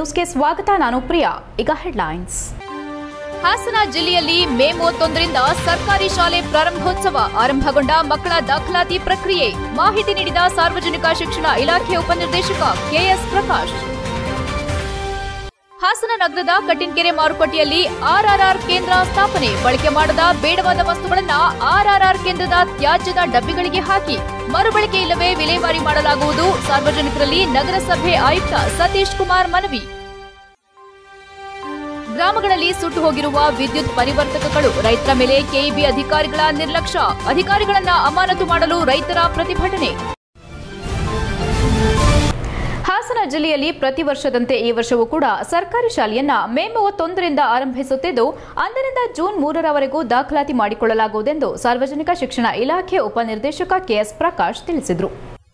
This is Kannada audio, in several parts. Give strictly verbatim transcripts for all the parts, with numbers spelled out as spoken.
ನ್ಯೂಸ್ಗೆ ಸ್ವಾಗತ. ನಾನು ಪ್ರಿಯಾ. ಈಗ ಹೆಡ್ಲೈನ್ಸ್. ಹಾಸನ ಜಿಲ್ಲೆಯಲ್ಲಿ ಮೇ ಮೂವತ್ತೊಂದರಿಂದ ಸರ್ಕಾರಿ ಶಾಲೆ ಪ್ರಾರಂಭೋತ್ಸವ ಆರಂಭಗೊಂಡ ಮಕ್ಕಳ ದಾಖಲಾತಿ ಪ್ರಕ್ರಿಯೆ. ಮಾಹಿತಿ ನೀಡಿದ ಸಾರ್ವಜನಿಕ ಶಿಕ್ಷಣ ಇಲಾಖೆ ಉಪನಿರ್ದೇಶಕ ಕೆಎಸ್ ಪ್ರಕಾಶ್. ಹಾಸನ ನಗರದ ಕಟ್ಟಿನಕೆರೆ ಮಾರುಕಟ್ಟೆಯಲ್ಲಿ ಆರ್ಆರ್ಆರ್ ಕೇಂದ್ರ ಸ್ಥಾಪನೆ. ಬಳಕೆ ಮಾಡದ ಬೇಡವಾದ ವಸ್ತುಗಳನ್ನು ಆರ್ಆರ್ಆರ್ ಕೇಂದ್ರದ ತ್ಯಾಜ್ಯದ ಡಬ್ಬಿಗಳಿಗೆ ಹಾಕಿ ಮರುಬಳಕೆ ಇಲ್ಲವೇ ವಿಲೇವಾರಿ ಮಾಡಲಾಗುವುದು. ಸಾರ್ವಜನಿಕರಲ್ಲಿ ನಗರಸಭೆ ಆಯುಕ್ತ ಸತೀಶ್ ಕುಮಾರ್ ಮನವಿ. ಗ್ರಾಮಗಳಲ್ಲಿ ಸುಟ್ಟು ಹೋಗಿರುವ ವಿದ್ಯುತ್ ಪರಿವರ್ತಕಗಳು. ರೈತರ ಮೇಲೆ ಕೆಇಬಿ ಅಧಿಕಾರಿಗಳ ನಿರ್ಲಕ್ಷ್ಯ. ಅಧಿಕಾರಿಗಳನ್ನ ಅಮಾನತು ಮಾಡಲು ರೈತರ ಪ್ರತಿಭಟನೆ. ಹಾಸನ ಜಿಲ್ಲೆಯಲ್ಲಿ ಪ್ರತಿ ವರ್ಷದಂತೆ ಈ ವರ್ಷವೂ ಕೂಡ ಸರ್ಕಾರಿ ಶಾಲೆಯನ್ನ ಮೇ ಮೂವತ್ತೊಂದರಿಂದ ಆರಂಭಿಸುತ್ತಿದ್ದು ಅಂದಿನಿಂದ ಜೂನ್ ಮೂರರವರೆಗೂ ದಾಖಲಾತಿ ಮಾಡಿಕೊಳ್ಳಲಾಗುವುದೆಂದು ಸಾರ್ವಜನಿಕ ಶಿಕ್ಷಣ ಇಲಾಖೆ ಉಪನಿರ್ದೇಶಕ ಕೆಎಸ್ ಪ್ರಕಾಶ್ ತಿಳಿಸಿದರು.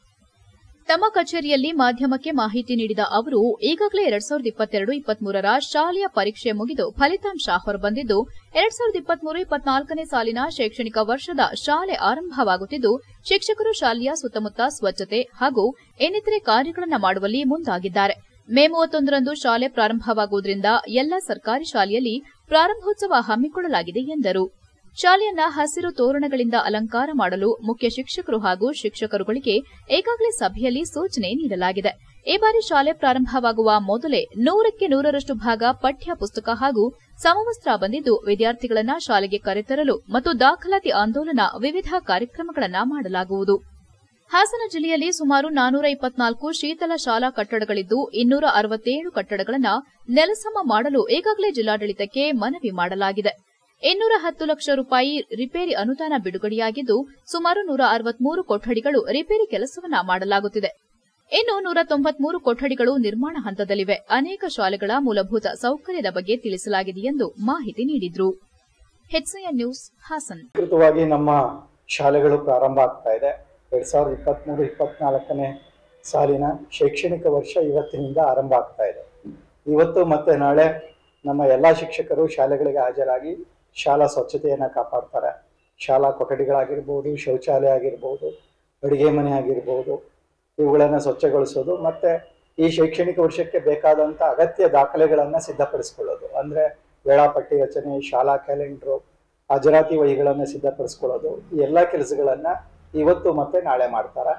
ತಮ್ಮ ಕಚೇರಿಯಲ್ಲಿ ಮಾಧ್ಯಮಕ್ಕೆ ಮಾಹಿತಿ ನೀಡಿದ ಅವರು, ಈಗಾಗಲೇ ಎರಡ್ ಸಾವಿರದ ಇಪ್ಪತ್ತೆರಡು ಇಪ್ಪತ್ಮೂರರ ಶಾಲೆಯ ಪರೀಕ್ಷೆ ಮುಗಿದು ಫಲಿತಾಂಶ ಹೊರಬಂದಿದ್ದು ಎರಡ್ ಸಾವಿರದ ಇಪ್ಪತ್ಮೂರು ಇಪ್ಪತ್ನಾಲ್ಕನೇ ಸಾಲಿನ ಶೈಕ್ಷಣಿಕ ವರ್ಷದ ಶಾಲೆ ಆರಂಭವಾಗುತ್ತಿದ್ದು ಶಿಕ್ಷಕರು ಶಾಲೆಯ ಸುತ್ತಮುತ್ತ ಸ್ವಚ್ಛತೆ ಹಾಗೂ ಇನ್ನಿತರೆ ಕಾರ್ಯಗಳನ್ನು ಮಾಡುವಲ್ಲಿ ಮುಂದಾಗಿದ್ದಾರೆ. ಮೇ ಮೂವತ್ತೊಂದರಂದು ಶಾಲೆ ಪ್ರಾರಂಭವಾಗುವುದರಿಂದ ಎಲ್ಲ ಸರ್ಕಾರಿ ಶಾಲೆಯಲ್ಲಿ ಪ್ರಾರಂಭೋತ್ಸವ ಹಮ್ಮಿಕೊಳ್ಳಲಾಗಿದೆ ಎಂದರು. ಶಾಲೆಯನ್ನ ಹಸಿರು ತೋರಣಗಳಿಂದ ಅಲಂಕಾರ ಮಾಡಲು ಮುಖ್ಯ ಶಿಕ್ಷಕರು ಹಾಗೂ ಶಿಕ್ಷಕರುಗಳಿಗೆ ಈಗಾಗಲೇ ಸಭೆಯಲ್ಲಿ ಸೂಚನೆ ನೀಡಲಾಗಿದೆ. ಈ ಬಾರಿ ಶಾಲೆ ಪ್ರಾರಂಭವಾಗುವ ಮೊದಲೇ ನೂರಕ್ಕೆ ನೂರರಷ್ಟು ಭಾಗ ಪಠ್ಯ ಪುಸ್ತಕ ಹಾಗೂ ಸಮವಸ್ತ್ರ ಬಂದಿದ್ದು ವಿದ್ಯಾರ್ಥಿಗಳನ್ನ ಶಾಲೆಗೆ ಕರೆತರಲು ಮತ್ತು ದಾಖಲಾತಿ ಆಂದೋಲನ ವಿವಿಧ ಕಾರ್ಯಕ್ರಮಗಳನ್ನು ಮಾಡಲಾಗುವುದು. ಹಾಸನ ಜಿಲ್ಲೆಯಲ್ಲಿ ಸುಮಾರು ನಾನೂರ ಇಪ್ಪತ್ನಾಲ್ಕು ಶೀತಲ ಶಾಲಾ ಕಟ್ಟಡಗಳಿದ್ದು ಇನ್ನೂರ ಅರವತ್ತೇಳು ಕಟ್ಟಡಗಳನ್ನು ನೆಲಸಮ ಮಾಡಲು ಈಗಾಗಲೇ ಜಿಲ್ಲಾಡಳಿತಕ್ಕೆ ಮನವಿ ಮಾಡಲಾಗಿದೆ. ಇನ್ನೂರ ಹತ್ತು ಲಕ್ಷ ರೂಪಾಯಿ ರಿಪೇರಿ ಅನುದಾನ ಬಿಡುಗಡೆಯಾಗಿದ್ದು ಸುಮಾರು ನೂರ ಅರವತ್ಮೂರು ಕೊಠಡಿಗಳು ರಿಪೇರಿ ಕೆಲಸವನ್ನ ಮಾಡಲಾಗುತ್ತಿದೆ. ಇನ್ನು ನೂರ ತೊಂಬತ್ಮೂರು ಕೊಠಡಿಗಳು ನಿರ್ಮಾಣ ಹಂತದಲ್ಲಿವೆ. ಅನೇಕ ಶಾಲೆಗಳ ಮೂಲಭೂತ ಸೌಕರ್ಯದ ಬಗ್ಗೆ ತಿಳಿಸಲಾಗಿದೆ ಎಂದು ಮಾಹಿತಿ ನೀಡಿದರು. HCN news Hassan. ಅಧಿಕೃತವಾಗಿ ನಮ್ಮ ಶಾಲೆಗಳು ಪ್ರಾರಂಭ ಆಗ್ತಾ ಇದೆ. ಎರಡ್ ಸಾವಿರದ ಇಪ್ಪತ್ಮೂರು ಇಪ್ಪತ್ನಾಲ್ಕನೇ ಸಾಲಿನ ಶೈಕ್ಷಣಿಕ ವರ್ಷ ಇವತ್ತಿನಿಂದ ಆರಂಭ ಆಗ್ತಾ ಇದೆ. ಇವತ್ತು ಮತ್ತೆ ನಾಳೆ ನಮ್ಮ ಎಲ್ಲಾ ಶಿಕ್ಷಕರು ಶಾಲೆಗಳಿಗೆ ಹಾಜರಾಗಿ ಶಾಲಾ ಸ್ವಚ್ಛತೆಯನ್ನು ಕಾಪಾಡ್ತಾರೆ. ಶಾಲಾ ಕೊಠಡಿಗಳಾಗಿರ್ಬೋದು, ಶೌಚಾಲಯ ಆಗಿರ್ಬೋದು, ಅಡುಗೆ ಮನೆ ಆಗಿರ್ಬೋದು, ಇವುಗಳನ್ನು ಸ್ವಚ್ಛಗೊಳಿಸೋದು ಮತ್ತು ಈ ಶೈಕ್ಷಣಿಕ ವರ್ಷಕ್ಕೆ ಬೇಕಾದಂಥ ಅಗತ್ಯ ದಾಖಲೆಗಳನ್ನು ಸಿದ್ಧಪಡಿಸ್ಕೊಳ್ಳೋದು, ಅಂದರೆ ವೇಳಾಪಟ್ಟಿ ರಚನೆ, ಶಾಲಾ ಕ್ಯಾಲೆಂಡ್ರು, ಹಾಜರಾತಿ ವಹಿಗಳನ್ನು ಸಿದ್ಧಪಡಿಸ್ಕೊಳ್ಳೋದು, ಈ ಎಲ್ಲ ಕೆಲಸಗಳನ್ನು ಇವತ್ತು ಮತ್ತು ನಾಳೆ ಮಾಡ್ತಾರೆ.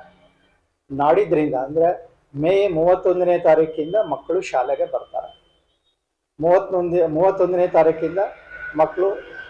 ನಾಡಿದ್ರಿಂದ ಅಂದರೆ ಮೇ ಮೂವತ್ತೊಂದನೇ ತಾರೀಕಿಂದ ಮಕ್ಕಳು ಶಾಲೆಗೆ ಬರ್ತಾರೆ. ಮೂವತ್ತೊಂದು ಮೂವತ್ತೊಂದನೇ ತಾರೀಕಿಂದ ಮಕ್ಕಳು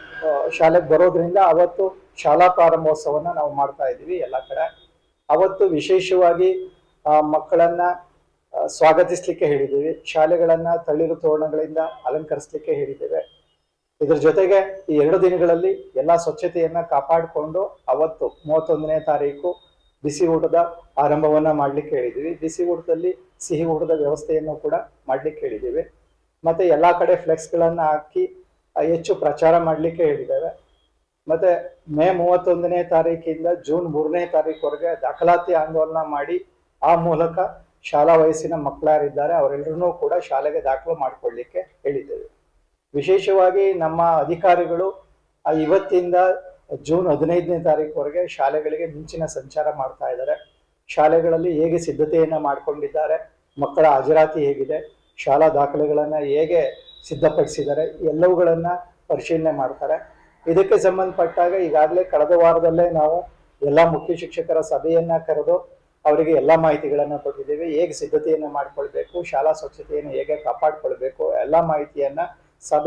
ಶಾಲೆಗೆ ಬರೋದ್ರಿಂದ ಅವತ್ತು ಶಾಲಾ ಪ್ರಾರಂಭೋತ್ಸವನ ನಾವು ಮಾಡ್ತಾ ಇದ್ದೀವಿ ಎಲ್ಲ ಕಡೆ. ಅವತ್ತು ವಿಶೇಷವಾಗಿ ಮಕ್ಕಳನ್ನ ಸ್ವಾಗತಿಸ್ಲಿಕ್ಕೆ ಹೇಳಿದ್ದೀವಿ. ಶಾಲೆಗಳನ್ನ ತಳಿರು ತೋರಣಗಳಿಂದ ಅಲಂಕರಿಸಲಿಕ್ಕೆ ಹೇಳಿದ್ದೇವೆ. ಇದ್ರ ಜೊತೆಗೆ ಈ ಎರಡು ದಿನಗಳಲ್ಲಿ ಎಲ್ಲ ಸ್ವಚ್ಛತೆಯನ್ನ ಕಾಪಾಡಿಕೊಂಡು ಅವತ್ತು ಮೂವತ್ತೊಂದನೇ ತಾರೀಕು ಬಿಸಿ ಊಟದ ಆರಂಭವನ್ನ ಮಾಡ್ಲಿಕ್ಕೆ ಹೇಳಿದ್ದೀವಿ. ಬಿಸಿ ಊಟದಲ್ಲಿ ಸಿಹಿ ಊಟದ ವ್ಯವಸ್ಥೆಯನ್ನು ಕೂಡ ಮಾಡ್ಲಿಕ್ಕೆ ಹೇಳಿದ್ದೀವಿ. ಮತ್ತೆ ಎಲ್ಲಾ ಕಡೆ ಫ್ಲೆಕ್ಸ್ಗಳನ್ನು ಹಾಕಿ ಹೆಚ್ಚು ಪ್ರಚಾರ ಮಾಡಲಿಕ್ಕೆ ಹೇಳಿದ್ದೇವೆ. ಮತ್ತೆ ಮೇ ಮೂವತ್ತೊಂದನೇ ತಾರೀಕಿಂದ ಜೂನ್ ಮೂರನೇ ತಾರೀಕುವರೆಗೆ ದಾಖಲಾತಿ ಆಂದೋಲನ ಮಾಡಿ ಆ ಮೂಲಕ ಶಾಲಾ ವಯಸ್ಸಿನ ಮಕ್ಕಳಾರಿದ್ದಾರೆ ಅವರೆಲ್ಲರೂ ಕೂಡ ಶಾಲೆಗೆ ದಾಖಲು ಮಾಡಿಕೊಳ್ಳಿಕ್ಕೆ ಹೇಳಿದ್ದೇವೆ. ವಿಶೇಷವಾಗಿ ನಮ್ಮ ಅಧಿಕಾರಿಗಳು ಇವತ್ತಿಂದ ಜೂನ್ ಹದಿನೈದನೇ ತಾರೀಕುವರೆಗೆ ಶಾಲೆಗಳಿಗೆ ಮಿಂಚಿನ ಸಂಚಾರ ಮಾಡ್ತಾ ಇದ್ದಾರೆ. ಶಾಲೆಗಳಲ್ಲಿ ಹೇಗೆ ಸಿದ್ಧತೆಯನ್ನ ಮಾಡಿಕೊಂಡಿದ್ದಾರೆ, ಮಕ್ಕಳ ಹಾಜರಾತಿ ಹೇಗಿದೆ, ಶಾಲಾ ದಾಖಲೆಗಳನ್ನು ಹೇಗೆ ಸಿದ್ಧಪಡಿಸಿದ್ದಾರೆ, ಎಲ್ಲವುಗಳನ್ನ ಪರಿಶೀಲನೆ ಮಾಡ್ತಾರೆ. ಇದಕ್ಕೆ ಸಂಬಂಧಪಟ್ಟಾಗ ಈಗಾಗಲೇ ಕಳೆದ ವಾರದಲ್ಲೇ ನಾವು ಎಲ್ಲ ಮುಖ್ಯ ಶಿಕ್ಷಕರ ಸಭೆಯನ್ನ ಕರೆದು ಅವರಿಗೆ ಎಲ್ಲ ಮಾಹಿತಿಗಳನ್ನು ಕೊಟ್ಟಿದ್ದೇವೆ. ಹೇಗೆ ಸಿದ್ಧತೆಯನ್ನ ಮಾಡಿಕೊಳ್ಬೇಕು, ಶಾಲಾ ಸ್ವಚ್ಛತೆಯನ್ನು ಹೇಗೆ ಕಾಪಾಡಿಕೊಳ್ಬೇಕು, ಎಲ್ಲ ಮಾಹಿತಿಯನ್ನ ಸಭೆ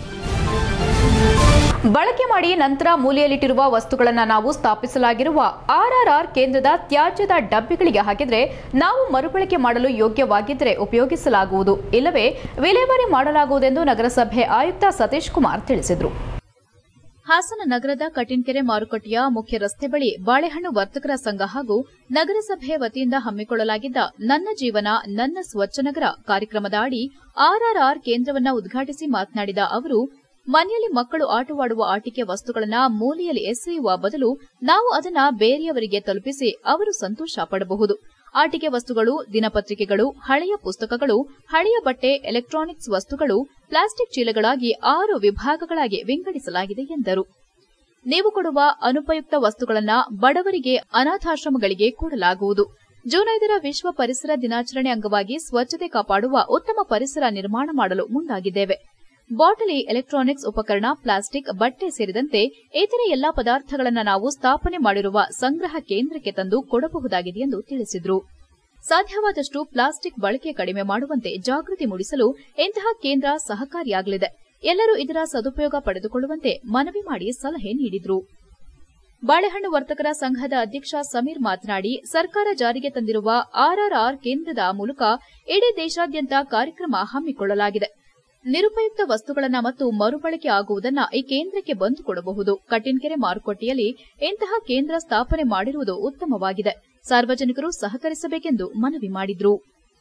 ಬಳಕೆ ಮಾಡಿ ನಂತರ ಮೂಲೆಯಲ್ಲಿಟ್ಟಿರುವ ವಸ್ತುಗಳನ್ನು ನಾವು ಸ್ಥಾಪಿಸಲಾಗಿರುವ ಆರ್ಆರ್ಆರ್ ಕೇಂದ್ರದ ತ್ಯಾಜ್ಯದ ಡಬ್ಬಿಗಳಿಗೆ ಹಾಕಿದರೆ ನಾವು ಮರುಬಳಕೆ ಮಾಡಲು ಯೋಗ್ಯವಾಗಿದ್ದರೆ ಉಪಯೋಗಿಸಲಾಗುವುದು, ಇಲ್ಲವೇ ವಿಲೇವಾರಿ ಮಾಡಲಾಗುವುದೆಂದು ನಗರಸಭೆ ಆಯುಕ್ತ ಸತೀಶ್ ಕುಮಾರ್ ತಿಳಿಸಿದರು. ಹಾಸನ ನಗರದ ಕಟ್ಟಿನಕೆರೆ ಮಾರುಕಟ್ಟೆಯ ಮುಖ್ಯ ರಸ್ತೆ ಬಳಿ ಬಾಳೆಹಣ್ಣು ವರ್ತಕರ ಸಂಘ ಹಾಗೂ ನಗರಸಭೆ ವತಿಯಿಂದ ಹಮ್ಮಿಕೊಳ್ಳಲಾಗಿದ್ದ ನನ್ನ ಜೀವನ ನನ್ನ ಸ್ವಚ್ಛ ನಗರ ಕಾರ್ಯಕ್ರಮದ ಅಡಿ ಆರ್ಆರ್ಆರ್ ಕೇಂದ್ರವನ್ನು ಉದ್ಘಾಟಿಸಿ ಮಾತನಾಡಿದ ಅವರು, ಮನೆಯಲ್ಲಿ ಮಕ್ಕಳು ಆಟವಾಡುವ ಆಟಿಕೆ ವಸ್ತುಗಳನ್ನು ಮೂಲೆಯಲ್ಲಿ ಎಸೆಯುವ ಬದಲು ನಾವು ಅದನ್ನ ಬೇರೆಯವರಿಗೆ ತಲುಪಿಸಿ ಅವರು ಸಂತೋಷ ಪಡಬಹುದು. ಆಟಿಕೆ ವಸ್ತುಗಳು, ದಿನಪತ್ರಿಕೆಗಳು, ಹಳೆಯ ಪುಸ್ತಕಗಳು, ಹಳೆಯ ಬಟ್ಟೆ, ಎಲೆಕ್ಟ್ರಾನಿಕ್ಸ್ ವಸ್ತುಗಳು ಪ್ಲಾಸ್ಟಿಕ್ ಚೀಲಗಳಾಗಿ ಆರು ವಿಭಾಗಗಳಾಗಿ ವಿಂಗಡಿಸಲಾಗಿದೆ ಎಂದರು. ನೀವು ಕೊಡುವ ಅನುಪಯುಕ್ತ ವಸ್ತುಗಳನ್ನು ಬಡವರಿಗೆ, ಅನಾಥಾಶ್ರಮಗಳಿಗೆ ಕೊಡಲಾಗುವುದು. ಜೂನ್ ಐದರ ವಿಶ್ವ ಪರಿಸರ ದಿನಾಚರಣೆ ಅಂಗವಾಗಿ ಸ್ವಚ್ಛತೆ ಕಾಪಾಡುವ ಉತ್ತಮ ಪರಿಸರ ನಿರ್ಮಾಣ ಮಾಡಲು ಮುಂದಾಗಿದ್ದೇವೆ. ಬಾಟಲಿ, ಎಲೆಕ್ಟ್ರಾನಿಕ್ಸ್ ಉಪಕರಣ, ಪ್ಲಾಸ್ಟಿಕ್, ಬಟ್ಟೆ ಸೇರಿದಂತೆ ಇತರೆ ಎಲ್ಲಾ ಪದಾರ್ಥಗಳನ್ನು ನಾವು ಸ್ಥಾಪನೆ ಮಾಡಿರುವ ಸಂಗ್ರಹ ಕೇಂದ್ರಕ್ಕೆ ತಂದು ಕೊಡಬಹುದಾಗಿದೆ ಎಂದು ತಿಳಿಸಿದರು. ಸಾಧ್ಯವಾದಷ್ಟು ಪ್ಲಾಸ್ಟಿಕ್ ಬಳಕೆ ಕಡಿಮೆ ಮಾಡುವಂತೆ ಜಾಗೃತಿ ಮೂಡಿಸಲು ಇಂತಹ ಕೇಂದ್ರ ಸಹಕಾರಿಯಾಗಲಿದೆ. ಎಲ್ಲರೂ ಇದರ ಸದುಪಯೋಗ ಪಡೆದುಕೊಳ್ಳುವಂತೆ ಮನವಿ ಮಾಡಿ ಸಲಹೆ ನೀಡಿದರು. ಬಾಳೆಹಣ್ಣು ವರ್ತಕರ ಸಂಘದ ಅಧ್ಯಕ್ಷ ಸಮೀರ್ ಮಾತನಾಡಿ, ಸರ್ಕಾರ ಜಾರಿಗೆ ತಂದಿರುವ ಆರ್ಆರ್ಆರ್ ಕೇಂದ್ರದ ಮೂಲಕ ಇಡೀ ದೇಶಾದ್ಯಂತ ಕಾರ್ಯಕ್ರಮ ಹಮ್ಮಿಕೊಳ್ಳಲಾಗಿದೆ. ನಿರುಪಯುಕ್ತ ವಸ್ತುಗಳನ್ನು ಮತ್ತು ಮರುಬಳಕೆ ಆಗುವುದನ್ನು ಈ ಕೇಂದ್ರಕ್ಕೆ ಬಂದು ಕೊಡಬಹುದು. ಕಟ್ಟಿನಕೆರೆ ಮಾರುಕಟ್ಟೆಯಲ್ಲಿ ಇಂತಹ ಕೇಂದ್ರ ಸ್ಥಾಪನೆ ಮಾಡಿರುವುದು ಉತ್ತಮವಾಗಿದೆ. ಸಾರ್ವಜನಿಕರು ಸಹಕರಿಸಬೇಕೆಂದು ಮನವಿ ಮಾಡಿದರು.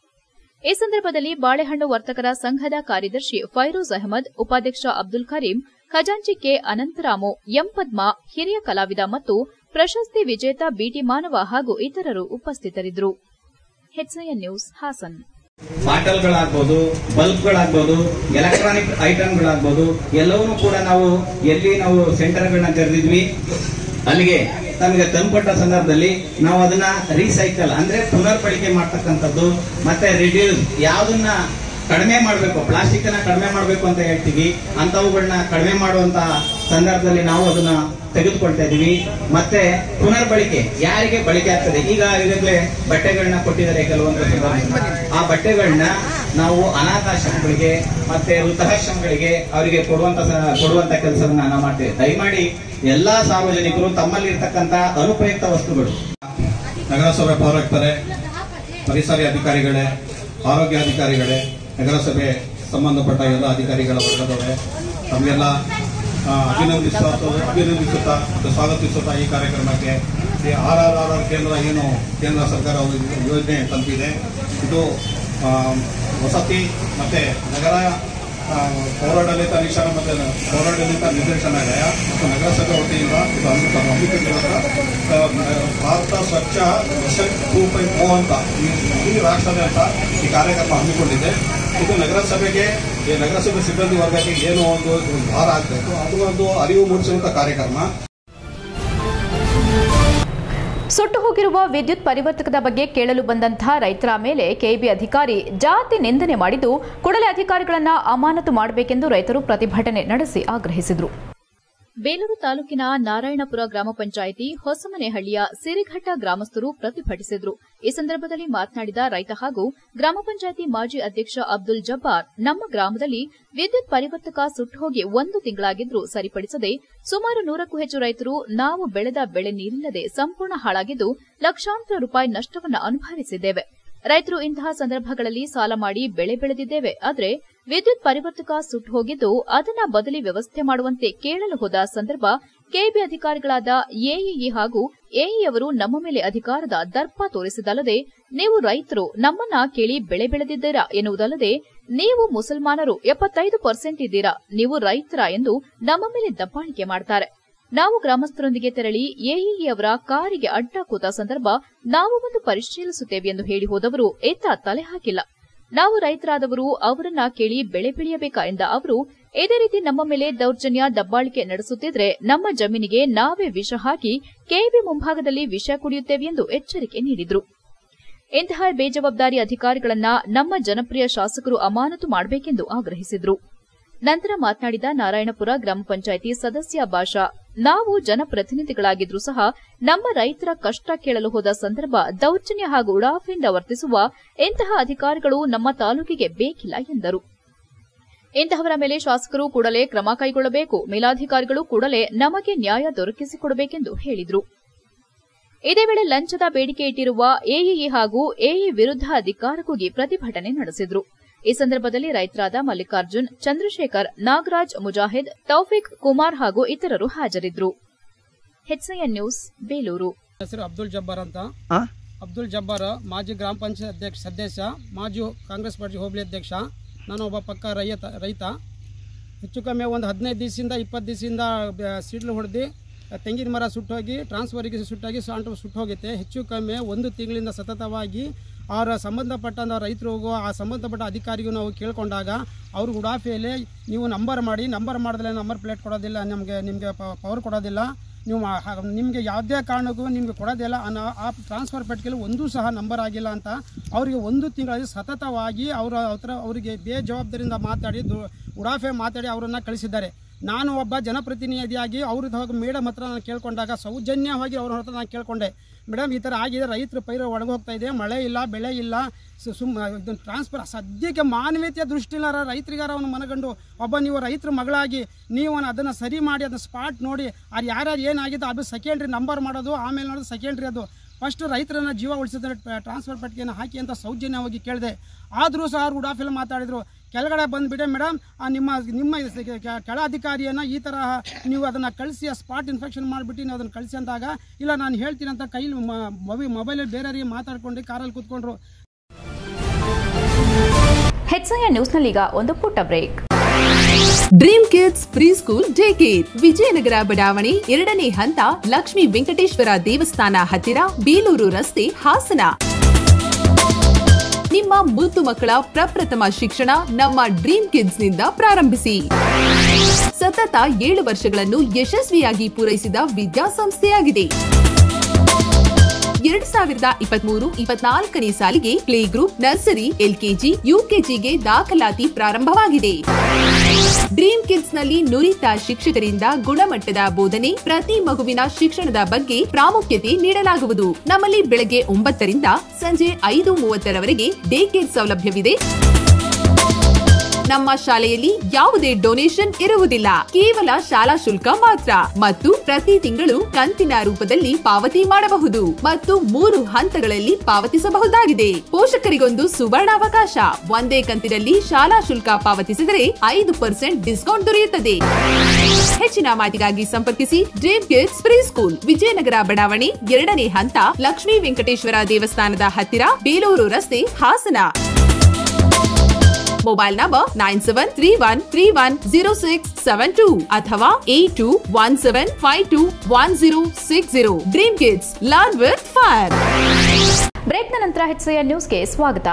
ಈ ಸಂದರ್ಭದಲ್ಲಿ ಬಾಳೆಹಣ್ಣು ವರ್ತಕರ ಸಂಘದ ಕಾರ್ಯದರ್ಶಿ ಫೈರೋಜ್ ಅಹಮದ್, ಉಪಾಧ್ಯಕ್ಷ ಅಬ್ದುಲ್ ಕರೀಂ, ಖಜಾಂಚಿ ಕೆ ಅನಂತರಾಮು, ಎಂ ಪದ್ಮಾ, ಹಿರಿಯ ಕಲಾವಿದ ಮತ್ತು ಪ್ರಶಸ್ತಿ ವಿಜೇತ ಬಿಟಿ ಮಾನವ ಹಾಗೂ ಇತರರು ಉಪಸ್ಥಿತರಿದ್ದರು. HN news Hassan. ಬಾಟಲ್ಗಳಾಗ್ಬೋದು, ಬಲ್ಬ್ಗಳಾಗ್ಬೋದು, ಎಲೆಕ್ಟ್ರಾನಿಕ್ ಐಟಮ್ಗಳಾಗ್ಬೋದು, ಎಲ್ಲವನ್ನೂ ಕೂಡ ನಾವು ಎಲ್ಲಿ ನಾವು ಸೆಂಟರ್ಗಳನ್ನ ತೆರೆದಿದ್ವಿ ಅಲ್ಲಿಗೆ ನಮಗೆ ತಂದುಕೊಟ್ಟ ಸಂದರ್ಭದಲ್ಲಿ ನಾವು ಅದನ್ನ ರೀಸೈಕಲ್ ಅಂದ್ರೆ ಪುನರ್ ಬಳಕೆ ಮಾಡ್ತಕ್ಕಂಥದ್ದು ಮತ್ತೆ ರಿಡ್ಯೂಸ್ ಯಾವ್ದನ್ನ ಕಡಿಮೆ ಮಾಡಬೇಕು, ಪ್ಲಾಸ್ಟಿಕ್ ಅನ್ನ ಕಡಿಮೆ ಮಾಡಬೇಕು ಅಂತ ಹೇಳ್ತೀವಿ, ಅಂತವುಗಳನ್ನ ಕಡಿಮೆ ಮಾಡುವಂತ ಸಂದರ್ಭದಲ್ಲಿ ನಾವು ಅದನ್ನ ತೆಗೆದುಕೊಳ್ತಾ ಇದೀವಿ. ಮತ್ತೆ ಪುನರ್ ಬಳಕೆ ಯಾರಿಗೆ ಬಳಕೆ ಆಗ್ತದೆ, ಈಗ ಈಗಾಗಲೇ ಬಟ್ಟೆಗಳನ್ನ ಕೊಟ್ಟಿದ್ದಾರೆ ಕೆಲವೊಂದು ಸಂದರ್ಭದಲ್ಲಿ, ಆ ಬಟ್ಟೆಗಳನ್ನ ನಾವು ಅನಾಥಾಶ್ರಮಗಳಿಗೆ ಮತ್ತೆ ವೃದ್ಧಾಶ್ರಮಗಳಿಗೆ ಅವರಿಗೆ ಕೊಡುವಂತ ಕೊಡುವಂತ ಕೆಲಸವನ್ನ ನಾವು ಮಾಡ್ತೇವೆ. ದಯಮಾಡಿ ಎಲ್ಲಾ ಸಾರ್ವಜನಿಕರು ತಮ್ಮಲ್ಲಿ ಇರ್ತಕ್ಕಂಥ ಅನುಪಯುಕ್ತ ವಸ್ತುಗಳು, ನಗರಸಭೆ ಪೌರಾಯುಕ್ತರೇ, ಪರಿಸರ ಅಧಿಕಾರಿಗಳೇ, ಆರೋಗ್ಯ ಅಧಿಕಾರಿಗಳೇ, ನಗರಸಭೆ ಸಂಬಂಧಪಟ್ಟ ಎಲ್ಲ ಅಧಿಕಾರಿಗಳ ವರ್ಗದವರೇ, ತಮಗೆಲ್ಲ ಅಭಿನಂದಿಸುತ್ತಾ ಅಭಿನಂದಿಸುತ್ತಾ ಮತ್ತು ಸ್ವಾಗತಿಸುತ್ತಾ ಈ ಕಾರ್ಯಕ್ರಮಕ್ಕೆ ಈ ಆರ್ ಆರ್ ಆರ್ ಆರ್ ಕೇಂದ್ರ ಏನು ಕೇಂದ್ರ ಸರ್ಕಾರ ಯೋಜನೆ ತಂದಿದೆ, ಇದು ವಸತಿ ಮತ್ತು ನಗರ ಪೌರಾಡಳಿತ ನಿರೀಕ್ಷಣ ಮತ್ತು ಪೌರಾಡಳಿತ ನಿರ್ದೇಶನಾಲಯ ಮತ್ತು ನಗರಸಭೆ ವತಿಯಿಂದ ಇದು ಹಮ್ಮಿಕೊಂಡಿರುವ ಭಾರತ ಸ್ವಚ್ಛ ಮಿಷನ್ ಟೂ ಪಾಯಿಂಟ್ ಓ ಅಂತ ಈ ರಾಷ್ಟ್ರದಾದ್ಯಂತ ಈ ಕಾರ್ಯಕ್ರಮ ಹಮ್ಮಿಕೊಂಡಿದೆ. ಇದು ನಗರಸಭೆಗೆ ನಗರಸಭೆ ಸಿಬ್ಬಂದಿ ವರ್ಗಕ್ಕೆ ಏನು ಒಂದು ಭಾರ ಆಗಬೇಕು, ಅದು ಒಂದು ಅರಿವು ಮೂಡಿಸುವಂತ ಕಾರ್ಯಕ್ರಮ. ಸುಟ್ಟು ಹೋಗಿರುವ ವಿದ್ಯುತ್ ಪರಿವರ್ತಕದ ಬಗ್ಗೆ ಕೇಳಲು ಬಂದಂತಹ ರೈತರ ಮೇಲೆ ಕೆಇಬಿ ಅಧಿಕಾರಿ ಜಾತಿ ನಿಂದನೆ ಮಾಡಿದ್ದು, ಕೂಡಲೇ ಅಧಿಕಾರಿಗಳನ್ನು ಅಮಾನತು ಮಾಡಬೇಕೆಂದು ರೈತರು ಪ್ರತಿಭಟನೆ ನಡೆಸಿ ಆಗ್ರಹಿಸಿದರು. ಬೇಲೂರು ತಾಲೂಕಿನ ನಾರಾಯಣಪುರ ಗ್ರಾಮ ಪಂಚಾಯಿತಿ ಹೊಸಮನೆಹಳ್ಳಿಯ ಸಿರಿಘಟ್ಟ ಗ್ರಾಮಸ್ಥರು ಪ್ರತಿಭಟಿಸಿದರು. ಈ ಸಂದರ್ಭದಲ್ಲಿ ಮಾತನಾಡಿದ ರೈತ ಹಾಗೂ ಗ್ರಾಮ ಪಂಚಾಯಿತಿ ಮಾಜಿ ಅಧ್ಯಕ್ಷ ಅಬ್ದುಲ್ ಜಬ್ಬಾರ್, ನಮ್ಮ ಗ್ರಾಮದಲ್ಲಿ ವಿದ್ಯುತ್ ಪರಿವರ್ತಕ ಸುಟ್ಟು ಹೋಗಿ ಒಂದು ತಿಂಗಳಾಗಿದ್ರೂ ಸರಿಪಡಿಸದೆ ಸುಮಾರು ನೂರಕ್ಕೂ ಹೆಚ್ಚು ರೈತರು ನಾವು ಬೆಳೆದ ಬೆಳೆ ನೀರಿಲ್ಲದೆ ಸಂಪೂರ್ಣ ಹಾಳಾಗಿದ್ದು ಲಕ್ಷಾಂತರ ರೂಪಾಯಿ ನಷ್ಟವನ್ನು ಅನುಭವಿಸಿದ್ದೇವೆ. ರೈತರು ಇಂತಹ ಸಂದರ್ಭಗಳಲ್ಲಿ ಸಾಲ ಮಾಡಿ ಬೆಳೆ ಬೆಳೆದಿದ್ದೇವೆ. ಆದರೆ ವಿದ್ಯುತ್ ಪರಿವರ್ತಕ ಸುಟ್ಟು ಹೋಗಿದ್ದು ಅದನ್ನ ಬದಲಿ ವ್ಯವಸ್ಥೆ ಮಾಡುವಂತೆ ಕೇಳಲು ಹೋದ ಸಂದರ್ಭ ಕೆಇಬಿ ಅಧಿಕಾರಿಗಳಾದ ಎಇಇ ಹಾಗೂ ಎಇಯವರು ನಮ್ಮ ಮೇಲೆ ಅಧಿಕಾರದ ದರ್ಪ ತೋರಿಸಿದಲ್ಲದೆ, ನೀವು ರೈತರು ನಮ್ಮನ್ನ ಕೇಳಿ ಬೆಳೆ ಬೆಳೆದಿದ್ದೀರಾ ಎನ್ನುವುದಲ್ಲದೆ, ನೀವು ಮುಸಲ್ಮಾನರು ಎಪ್ಪತ್ತೈದು ಪರ್ಸೆಂಟ್ ಇದ್ದೀರಾ, ನೀವು ರೈತರ ಎಂದು ನಮ್ಮ ಮೇಲೆ ದಬ್ಬಾಳಿಕೆ ಮಾಡ್ತಾರೆ. ನಾವು ಗ್ರಾಮಸ್ಥರೊಂದಿಗೆ ತೆರಳಿ ಎಇಇ ಅವರ ಕಾರಿಗೆ ಅಡ್ಡ ಕೂತ ಸಂದರ್ಭ ನಾವು ಒಂದು ಪರಿಶೀಲಿಸುತ್ತೇವೆ ಎಂದು ಹೇಳಿ ಹೋದವರು ಎತ್ತ ತಲೆ ಹಾಕಿಲ್ಲ. ನಾವು ರೈತರಾದವರು ಅವರನ್ನ ಕೇಳಿ ಬೆಳೆ ಬೆಳೆಯಬೇಕಾ ಎಂದ ಅವರು, ಇದೇ ರೀತಿ ನಮ್ಮ ಮೇಲೆ ದೌರ್ಜನ್ಯ ದಬ್ಬಾಳಿಕೆ ನಡೆಸುತ್ತಿದ್ರೆ ನಮ್ಮ ಜಮೀನಿಗೆ ನಾವೇ ವಿಷ ಹಾಕಿ ಕೆಇಬಿ ಮುಂಭಾಗದಲ್ಲಿ ವಿಷ ಕುಡಿಯುತ್ತೇವೆ ಎಂದು ಎಚ್ಚರಿಕೆ ನೀಡಿದರು. ಇಂತಹ ಬೇಜವಾಬ್ದಾರಿ ಅಧಿಕಾರಿಗಳನ್ನ ನಮ್ಮ ಜನಪ್ರಿಯ ಶಾಸಕರು ಅಮಾನತು ಮಾಡಬೇಕೆಂದು ಆಗ್ರಹಿಸಿದರು. ನಂತರ ಮಾತನಾಡಿದ ನಾರಾಯಣಪುರ ಗ್ರಾಮ ಪಂಚಾಯಿತಿ ಸದಸ್ಯ ಭಾಷಾ, ನಾವು ಜನಪ್ರತಿನಿಧಿಗಳಾಗಿದ್ರೂ ಸಹ ನಮ್ಮ ರೈತರ ಕಷ್ಟ ಕೇಳಲು ಹೋದ ಸಂದರ್ಭ ದೌರ್ಜನ್ಯ ಹಾಗೂ ಉಡಾಫೆಯಿಂದ ವರ್ತಿಸುವ ಇಂತಹ ಅಧಿಕಾರಿಗಳು ನಮ್ಮ ತಾಲೂಕಿಗೆ ಬೇಕಿಲ್ಲ ಎಂದರು. ಇಂತಹವರ ಮೇಲೆ ಶಾಸಕರು ಕೂಡಲೇ ಕ್ರಮ ಕೈಗೊಳ್ಳಬೇಕು, ಮೇಲಾಧಿಕಾರಿಗಳು ಕೂಡಲೇ ನಮಗೆ ನ್ಯಾಯ ದೊರಕಿಸಿಕೊಡಬೇಕೆಂದು ಹೇಳಿದರು. ಇದೇ ವೇಳೆ ಲಂಚದ ಬೇಡಿಕೆ ಇಟ್ಟಿರುವ ಎಇಇ ಹಾಗೂ ಎಇ ವಿರುದ್ಧ ಅಧಿಕಾರ ಕೂಗಿ ಪ್ರತಿಭಟನೆ ನಡೆಸಿದರು. ಈ ಸಂದರ್ಭದಲ್ಲಿ ರೈತರಾದ ಮಲ್ಲಿಕಾರ್ಜುನ್, ಚಂದ್ರಶೇಖರ್, ನಾಗರಾಜ್, ಮುಜಾಹಿದ್, ತೌಫಿಕ್, ಕುಮಾರ್ ಹಾಗೂ ಇತರರು ಹಾಜರಿದ್ದರು. HN news Belur. ಹೆಸರು ಅಬ್ದುಲ್ ಜಬ್ಬಾರ್ ಅಂತ. ಅಬ್ದುಲ್ ಜಬ್ಬಾರ್ ಮಾಜಿ ಗ್ರಾಮ ಪಂಚಾಯತ್ ಅಧ್ಯಕ್ಷ ಸದಸ್ಯ, ಮಾಜಿ ಕಾಂಗ್ರೆಸ್ ಪಾರ್ಟಿ ಹೋಬಳಿ ಅಧ್ಯಕ್ಷ. ನಾನು ಒಬ್ಬ ಪಕ್ಕ ರೈತ ರೈತ ಹೆಚ್ಚು ಕಮ್ಮಿ ಒಂದು ಹದಿನೈದು ದಿವಸದಿಂದ ಇಪ್ಪತ್ತು ದಿವಸದಿಂದ ಸಿಡ್ಲು ಹೊಡೆದು ತೆಂಗಿನ ಮರ ಸುಟ್ಟೋಗಿ ಟ್ರಾನ್ಸ್ಫರಿಗೆ ಸುಟ್ಟಾಗಿ ಸಾಂಟು ಸುಟ್ಟೋಗುತ್ತೆ. ಹೆಚ್ಚು ಕಮ್ಮಿ ಒಂದು ತಿಂಗಳಿಂದ ಸತತವಾಗಿ ಅವರ ಸಂಬಂಧಪಟ್ಟ ರೈತರಿಗೂ ಆ ಸಂಬಂಧಪಟ್ಟ ಅಧಿಕಾರಿಗೂ ನಾವು ಕೇಳ್ಕೊಂಡಾಗ ಅವರು ಉಡಾಫೆಯಲ್ಲಿ ನೀವು ನಂಬರ್ ಮಾಡಿ, ನಂಬರ್ ಮಾಡಿದ್ರೆ ನಂಬರ್ ಪ್ಲೇಟ್ ಕೊಡೋದಿಲ್ಲ, ನಮಗೆ ನಿಮಗೆ ಪವರ್ ಕೊಡೋದಿಲ್ಲ, ನೀವು ನಿಮಗೆ ಯಾವುದೇ ಕಾರಣಕ್ಕೂ ನಿಮಗೆ ಕೊಡೋದಿಲ್ಲ ಅನ್ನೋ ಆ ಟ್ರಾನ್ಸ್ಫರ್ ಪೆಟ್ಟಿಗೆಯಲ್ಲಿ ಒಂದೂ ಸಹ ನಂಬರ್ ಆಗಿಲ್ಲ ಅಂತ ಅವರಿಗೆ ಒಂದು ತಿಂಗಳಲ್ಲಿ ಸತತವಾಗಿ ಅವರ ಹತ್ರ ಅವರಿಗೆ ಬೇಜವಾಬ್ದಾರಿಯಿಂದ ಮಾತಾಡಿ ಉಡಾಫೆ ಮಾತಾಡಿ ಅವರನ್ನು ಕಳಿಸಿದ್ದಾರೆ. ನಾನು ಒಬ್ಬ ಜನಪ್ರತಿನಿಧಿಯಾಗಿ ಅವ್ರದ್ದು ಹೋಗಿ ಮೇಡಮ್ ಹತ್ರ ನಾನು ಕೇಳ್ಕೊಂಡಾಗ ಸೌಜನ್ಯವಾಗಿ ಅವ್ರ ಹತ್ರ ನಾನು ಕೇಳ್ಕೊಂಡೆ, ಮೇಡಮ್ ಈ ಥರ ಆಗಿದೆ, ರೈತರ ಪೈರು ಒಳಗೋಗ್ತಾ ಇದೆ, ಮಳೆ ಇಲ್ಲ, ಬೆಳೆ ಇಲ್ಲ, ಸುಮ್ ಇದನ್ನು ಟ್ರಾನ್ಸ್ಫರ್ ಸದ್ಯಕ್ಕೆ ಮಾನವೀಯತೆಯ ದೃಷ್ಟಿಲ್ಲ ರೈತರಿಗಾರ ಅವನು ಮನಗಂಡು ಒಬ್ಬ ನೀವು ರೈತರ ಮಗಳಾಗಿ ನೀವು ಅದನ್ನು ಸರಿ ಮಾಡಿ ಅದನ್ನು ಸ್ಪಾಟ್ ನೋಡಿ ಅದು ಯಾರ್ಯಾರು ಏನಾಗಿದೆ ಅದು ಸೆಕೆಂಡ್ರಿ ನಂಬರ್ ಮಾಡೋದು, ಆಮೇಲೆ ನೋಡೋದು ಸೆಕೆಂಡ್ರಿ, ಅದು ಫಸ್ಟ್ ರೈತರನ್ನ ಜೀವ ಉಳಿಸಿದ್ರೆ ಟ್ರಾನ್ಸ್ಫರ್ ಪಟ್ಟಿಗೆಯನ್ನು ಹಾಕಿ ಅಂತ ಸೌಜನ್ಯವಾಗಿ ಕೇಳಿದೆ. ಆದರೂ ಸಹ ಅವ್ರು ಉಡಾಫೆಲ್ಲ ಮಾತಾಡಿದರು. ಕೆಳಗಡೆ ಬಂದುಬಿಟ್ಟೆ ಮೇಡಮ್ ನಿಮ್ಮ ನಿಮ್ಮ ಕೆಳ ಅಧಿಕಾರಿಯನ್ನು ಈ ಥರ ನೀವು ಅದನ್ನು ಕಳಿಸಿ ಆ ಸ್ಪಾಟ್ ಇನ್ಫೆಕ್ಷನ್ ಮಾಡಿಬಿಟ್ಟು ನೀವು ಅದನ್ನು ಕಳಿಸಿ ಅಂದಾಗ ಇಲ್ಲ ನಾನು ಹೇಳ್ತೀನಿ ಅಂತ ಕೈಲಿ ಮೊಬೈಲ್ ಮೊಬೈಲಲ್ಲಿ ಬೇರೆಯವರಿಗೆ ಮಾತಾಡ್ಕೊಂಡು ಕಾರಲ್ಲಿ ಕೂತ್ಕೊಂಡ್ರು. ಹೆಚ್ಐಎನ್ ನ್ಯೂಸ್ನಲ್ಲೀಗ ಒಂದು ಪುಟ್ಟ break. Dream kids pre school day care Vijayanagar ಬಡಾವಣೆ ಎರಡನೇ ಹಂತ ಲಕ್ಷ್ಮೀ ವೆಂಕಟೇಶ್ವರ ದೇವಸ್ಥಾನ ಹತ್ತಿರ ಬೇಲೂರು ರಸ್ತೆ ಹಾಸನ. ನಿಮ್ಮ ಮುದ್ದು ಮಕ್ಕಳ ಪ್ರಪ್ರಥಮ ಶಿಕ್ಷಣ ನಮ್ಮ ಡ್ರೀಮ್ ಕಿಡ್ಸ್ ನಿಂದ ಪ್ರಾರಂಭಿಸಿ. ಸತತ ಏಳು ವರ್ಷಗಳನ್ನು ಯಶಸ್ವಿಯಾಗಿ ಪೂರೈಸಿದ ವಿದ್ಯಾಸಂಸ್ಥೆಯಾಗಿದೆ. ಎರಡ್ ಸಾವಿರದ ಇಪ್ಪತ್ಮೂರು ಇಪ್ಪತ್ನಾಲ್ಕನೇ ಸಾಲಿಗೆ ಪ್ಲೇ ಗ್ರೂಪ್, ನರ್ಸರಿ, ಎಲ್ಕೆಜಿ, ಯುಕೆಜಿಗೆ ದಾಖಲಾತಿ ಪ್ರಾರಂಭವಾಗಿದೆ. ಡ್ರೀಮ್ ಕಿಡ್ಸ್ ನಲ್ಲಿ ನುರಿತ ಶಿಕ್ಷಕರಿಂದ ಗುಣಮಟ್ಟದ ಬೋಧನೆ, ಪ್ರತಿ ಮಗುವಿನ ಶಿಕ್ಷಣದ ಬಗ್ಗೆ ಪ್ರಾಮುಖ್ಯತೆ ನೀಡಲಾಗುವುದು. ನಮ್ಮಲ್ಲಿ ಬೆಳಗ್ಗೆ ಒಂಬತ್ತರಿಂದ ಸಂಜೆ ಐದು ಮೂವತ್ತರವರೆಗೆ ಡೇ ಕೇರ್ ಸೌಲಭ್ಯವಿದೆ. ನಮ್ಮ ಶಾಲೆಯಲ್ಲಿ ಯಾವುದೇ ಡೊನೇಷನ್ ಇರುವುದಿಲ್ಲ, ಕೇವಲ ಶಾಲಾ ಶುಲ್ಕ ಮಾತ್ರ ಮತ್ತು ಪ್ರತಿ ತಿಂಗಳು ಕಂತಿನ ರೂಪದಲ್ಲಿ ಪಾವತಿ ಮಾಡಬಹುದು ಮತ್ತು ಮೂರು ಹಂತಗಳಲ್ಲಿ ಪಾವತಿಸಬಹುದಾಗಿದೆ. ಪೋಷಕರಿಗೊಂದು ಸುವರ್ಣಾವಕಾಶ. ಒಂದೇ ಕಂತಿನಲ್ಲಿ ಶಾಲಾ ಶುಲ್ಕ ಪಾವತಿಸಿದರೆ ಐದು ಪರ್ಸೆಂಟ್ ಡಿಸ್ಕೌಂಟ್ ದೊರೆಯುತ್ತದೆ. ಹೆಚ್ಚಿನ ಮಾಹಿತಿಗಾಗಿ ಸಂಪರ್ಕಿಸಿ dream kids pre school, Vijayanagar ಬಡಾವಣೆ ಎರಡನೇ ಹಂತ ಲಕ್ಷ್ಮೀ ವೆಂಕಟೇಶ್ವರ ದೇವಸ್ಥಾನದ ಹತ್ತಿರ, ಬೇಲೂರು ರಸ್ತೆ, Hassan. Mobile number nine seven three one three one zero six seven two ಅಥವಾ eight two one seven five two one zero six zero. Dream kids, learn with fire. ಬ್ರೇಕ್ನ ನಂತರ ಹೆಚ್ಐಎನ್ ನ್ಯೂಸ್ಗೆ ಸ್ವಾಗತ.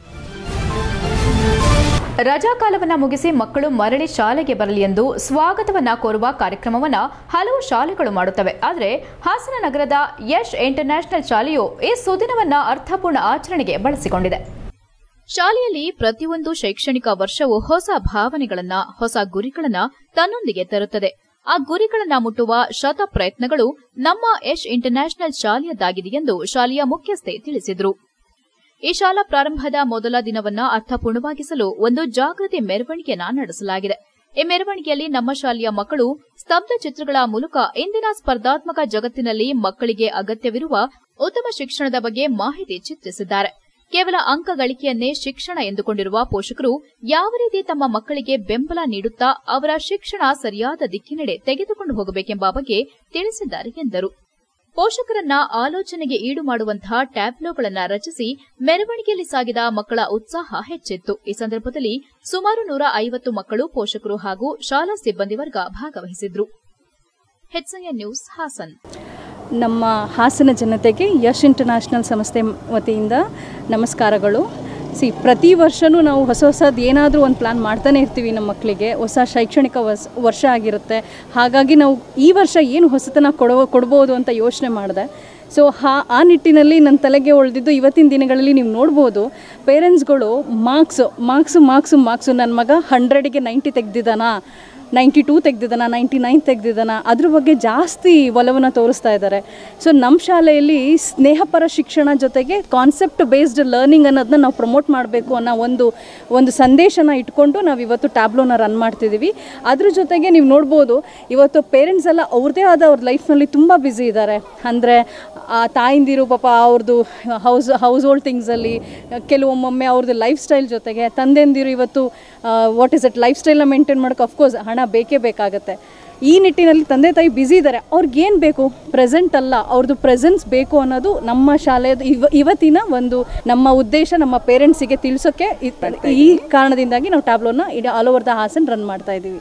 ರಜಾಕಾಲವನ್ನ ಮುಗಿಸಿ ಮಕ್ಕಳು ಮರಳಿ ಶಾಲೆಗೆ ಬರಲಿ ಎಂದು ಸ್ವಾಗತವನ್ನ ಕೋರುವ ಕಾರ್ಯಕ್ರಮವನ್ನ ಹಲವು ಶಾಲೆಗಳು ಮಾಡುತ್ತವೆ. ಆದರೆ ಹಾಸನ ನಗರದ ಯಶ್ ಇಂಟರ್ನ್ಯಾಷನಲ್ ಶಾಲೆಯು ಈ ಸುದಿನವನ್ನ ಅರ್ಥಪೂರ್ಣ ಆಚರಣೆಗೆ ಬಳಸಿಕೊಂಡಿದೆ. ಶಾಲೆಯಲ್ಲಿ ಪ್ರತಿಯೊಂದು ಶೈಕ್ಷಣಿಕ ವರ್ಷವೂ ಹೊಸ ಭಾವನೆಗಳನ್ನ, ಹೊಸ ಗುರಿಗಳನ್ನ ತನ್ನೊಂದಿಗೆ ತರುತ್ತದೆ. ಆ ಗುರಿಗಳನ್ನ ಮುಟ್ಟುವ ಶತ ಪ್ರಯತ್ನಗಳು ನಮ್ಮ ಯಶ್ ಇಂಟರ್ನ್ಯಾಷನಲ್ ಶಾಲೆಯದ್ದಾಗಿದೆ ಎಂದು ಶಾಲೆಯ ಮುಖ್ಯಸ್ಥೆ ತಿಳಿಸಿದರು. ಈ ಶಾಲಾ ಪ್ರಾರಂಭದ ಮೊದಲ ದಿನವನ್ನ ಅರ್ಥಪೂರ್ಣವಾಗಿಸಲು ಒಂದು ಜಾಗೃತಿ ಮೆರವಣಿಗೆಯನ್ನ ನಡೆಸಲಾಗಿದೆ. ಈ ಮೆರವಣಿಗೆಯಲ್ಲಿ ನಮ್ಮ ಶಾಲೆಯ ಮಕ್ಕಳು ಸ್ತಬ್ಧ ಚಿತ್ರಗಳ ಮೂಲಕ ಇಂದಿನ ಸ್ಪರ್ಧಾತ್ಮಕ ಜಗತ್ತಿನಲ್ಲಿ ಮಕ್ಕಳಿಗೆ ಅಗತ್ಯವಿರುವ ಉತ್ತಮ ಶಿಕ್ಷಣದ ಬಗ್ಗೆ ಮಾಹಿತಿ ಚಿತ್ರಿಸಿದ್ದಾರೆ. ಕೇವಲ ಅಂಕ ಗಳಿಕೆಯನ್ನೇ ಶಿಕ್ಷಣ ಎಂದುಕೊಂಡಿರುವ ಪೋಷಕರು ಯಾವ ರೀತಿ ತಮ್ಮ ಮಕ್ಕಳಿಗೆ ಬೆಂಬಲ ನೀಡುತ್ತಾ ಅವರ ಶಿಕ್ಷಣ ಸರಿಯಾದ ದಿಕ್ಕಿನೆಡೆ ತೆಗೆದುಕೊಂಡು ಹೋಗಬೇಕೆಂಬ ಬಗ್ಗೆ ತಿಳಿಸಿದ್ದಾರೆ ಎಂದರು. ಪೋಷಕರನ್ನ ಆಲೋಚನೆಗೆ ಈಡು ಮಾಡುವಂತಹ ಟ್ಯಾಬ್ಲೋಗಳನ್ನು ರಚಿಸಿ ಮೆರವಣಿಗೆಯಲ್ಲಿ ಸಾಗಿದ ಮಕ್ಕಳ ಉತ್ಸಾಹ ಹೆಚ್ಚಿತ್ತು. ಈ ಸಂದರ್ಭದಲ್ಲಿ ಸುಮಾರು ನೂರ ಐವತ್ತು ಮಕ್ಕಳು, ಪೋಷಕರು ಹಾಗೂ ಶಾಲಾ ಸಿಬ್ಬಂದಿ ವರ್ಗ ಭಾಗವಹಿಸಿದ್ರು. HIN news Haasan. ನಮ್ಮ ಹಾಸನ ಜನತೆಗೆ ಯಶ್ ಇಂಟರ್ನ್ಯಾಷನಲ್ ಸಂಸ್ಥೆ ವತಿಯಿಂದ ನಮಸ್ಕಾರಗಳು. ಸಿ ಪ್ರತಿ ವರ್ಷವೂ ನಾವು ಹೊಸ ಹೊಸದು ಏನಾದರೂ ಒಂದು ಪ್ಲ್ಯಾನ್ ಮಾಡ್ತಾನೆ ಇರ್ತೀವಿ. ನಮ್ಮ ಮಕ್ಕಳಿಗೆ ಹೊಸ ಶೈಕ್ಷಣಿಕ ವರ್ಷ ವರ್ಷ ಆಗಿರುತ್ತೆ. ಹಾಗಾಗಿ ನಾವು ಈ ವರ್ಷ ಏನು ಹೊಸತನ ಕೊಡೋ ಕೊಡ್ಬೋದು ಅಂತ ಯೋಚನೆ ಮಾಡಿದೆ. ಸೊ ಹಾ ಆ ನಿಟ್ಟಿನಲ್ಲಿ ನನ್ನ ತಲೆಗೆ ಉಳಿದಿದ್ದು ಇವತ್ತಿನ ದಿನಗಳಲ್ಲಿ ನೀವು ನೋಡ್ಬೋದು, ಪೇರೆಂಟ್ಸ್ಗಳು ಮಾರ್ಕ್ಸು ಮಾರ್ಕ್ಸು ಮಾರ್ಕ್ಸು ಮಾರ್ಕ್ಸು ನನ್ನ ಮಗ ಹಂಡ್ರೆಡಿಗೆ ನೈಂಟಿ ತೆಗೆದಿದ್ದಾನಾ, ನೈಂಟಿ ಟೂ ತೆಗೆದಿದ್ದಾನ, ನೈಂಟಿ ನೈನ್ ತೆಗೆದಿದ್ದಾನ, ಅದ್ರ ಬಗ್ಗೆ ಜಾಸ್ತಿ ಒಲವನ್ನು ತೋರಿಸ್ತಾ ಇದ್ದಾರೆ. ಸೊ ನಮ್ಮ ಶಾಲೆಯಲ್ಲಿ ಸ್ನೇಹಪರ ಶಿಕ್ಷಣ ಜೊತೆಗೆ ಕಾನ್ಸೆಪ್ಟ್ ಬೇಸ್ಡ್ ಲರ್ನಿಂಗ್ ಅನ್ನೋದನ್ನ ನಾವು ಪ್ರಮೋಟ್ ಮಾಡಬೇಕು ಅನ್ನೋ ಒಂದು ಒಂದು ಸಂದೇಶನ ಇಟ್ಕೊಂಡು ನಾವು ಇವತ್ತು ಟ್ಯಾಬ್ಲೋನ ರನ್ ಮಾಡ್ತಿದ್ದೀವಿ. ಅದ್ರ ಜೊತೆಗೆ ನೀವು ನೋಡ್ಬೋದು, ಇವತ್ತು ಪೇರೆಂಟ್ಸ್ ಎಲ್ಲ ಅವ್ರದ್ದೇ ಆದ ಅವ್ರ ಲೈಫ್ನಲ್ಲಿ ತುಂಬ ಬ್ಯುಸಿ ಇದ್ದಾರೆ. ಅಂದರೆ ತಾಯಿಂದಿರು ಪಾಪ ಅವ್ರದ್ದು ಹೌಸ್ ಹೌಸ್ ಹೋಲ್ಡ್ ಥಿಂಗ್ಸಲ್ಲಿ, ಕೆಲವೊಮ್ಮೊಮ್ಮೆ ಅವ್ರದ್ದು ಲೈಫ್ ಸ್ಟೈಲ್ ಜೊತೆಗೆ ತಂದೆಂದಿರು ಇವತ್ತು ವಾಟ್ ಇಸ್ ಇಟ್ ಲೈಫ್ ಸ್ಟೈಲ್ನ ಮೇಂಟೈನ್ ಮಾಡೋಕ್ಕೆ ಅಫ್ಕೋರ್ಸ್ ಹಣ ಬೇಕೇ ಬೇಕಾಗುತ್ತೆ. ಈ ನಿಟ್ಟಿನಲ್ಲಿ ತಂದೆ ತಾಯಿ ಬ್ಯುಸಿ ಇದ್ದಾರೆ. ಅವ್ರಿಗೇನು ಬೇಕು, ಪ್ರೆಸೆಂಟ್ ಅಲ್ಲ, ಅವ್ರದ್ದು ಪ್ರೆಸೆನ್ಸ್ ಬೇಕು ಅನ್ನೋದು ನಮ್ಮ ಶಾಲೆಯದು ಇವ ಇವತ್ತಿನ ಒಂದು ನಮ್ಮ ಉದ್ದೇಶ. ನಮ್ಮ ಪೇರೆಂಟ್ಸಿಗೆ ತಿಳಿಸೋಕ್ಕೆ ಈ ಕಾರಣದಿಂದಾಗಿ ನಾವು ಟ್ಯಾಬ್ಲೋನ ಇಡೀ all over the Hassan run ಮಾಡ್ತಾ ಇದ್ದೀವಿ.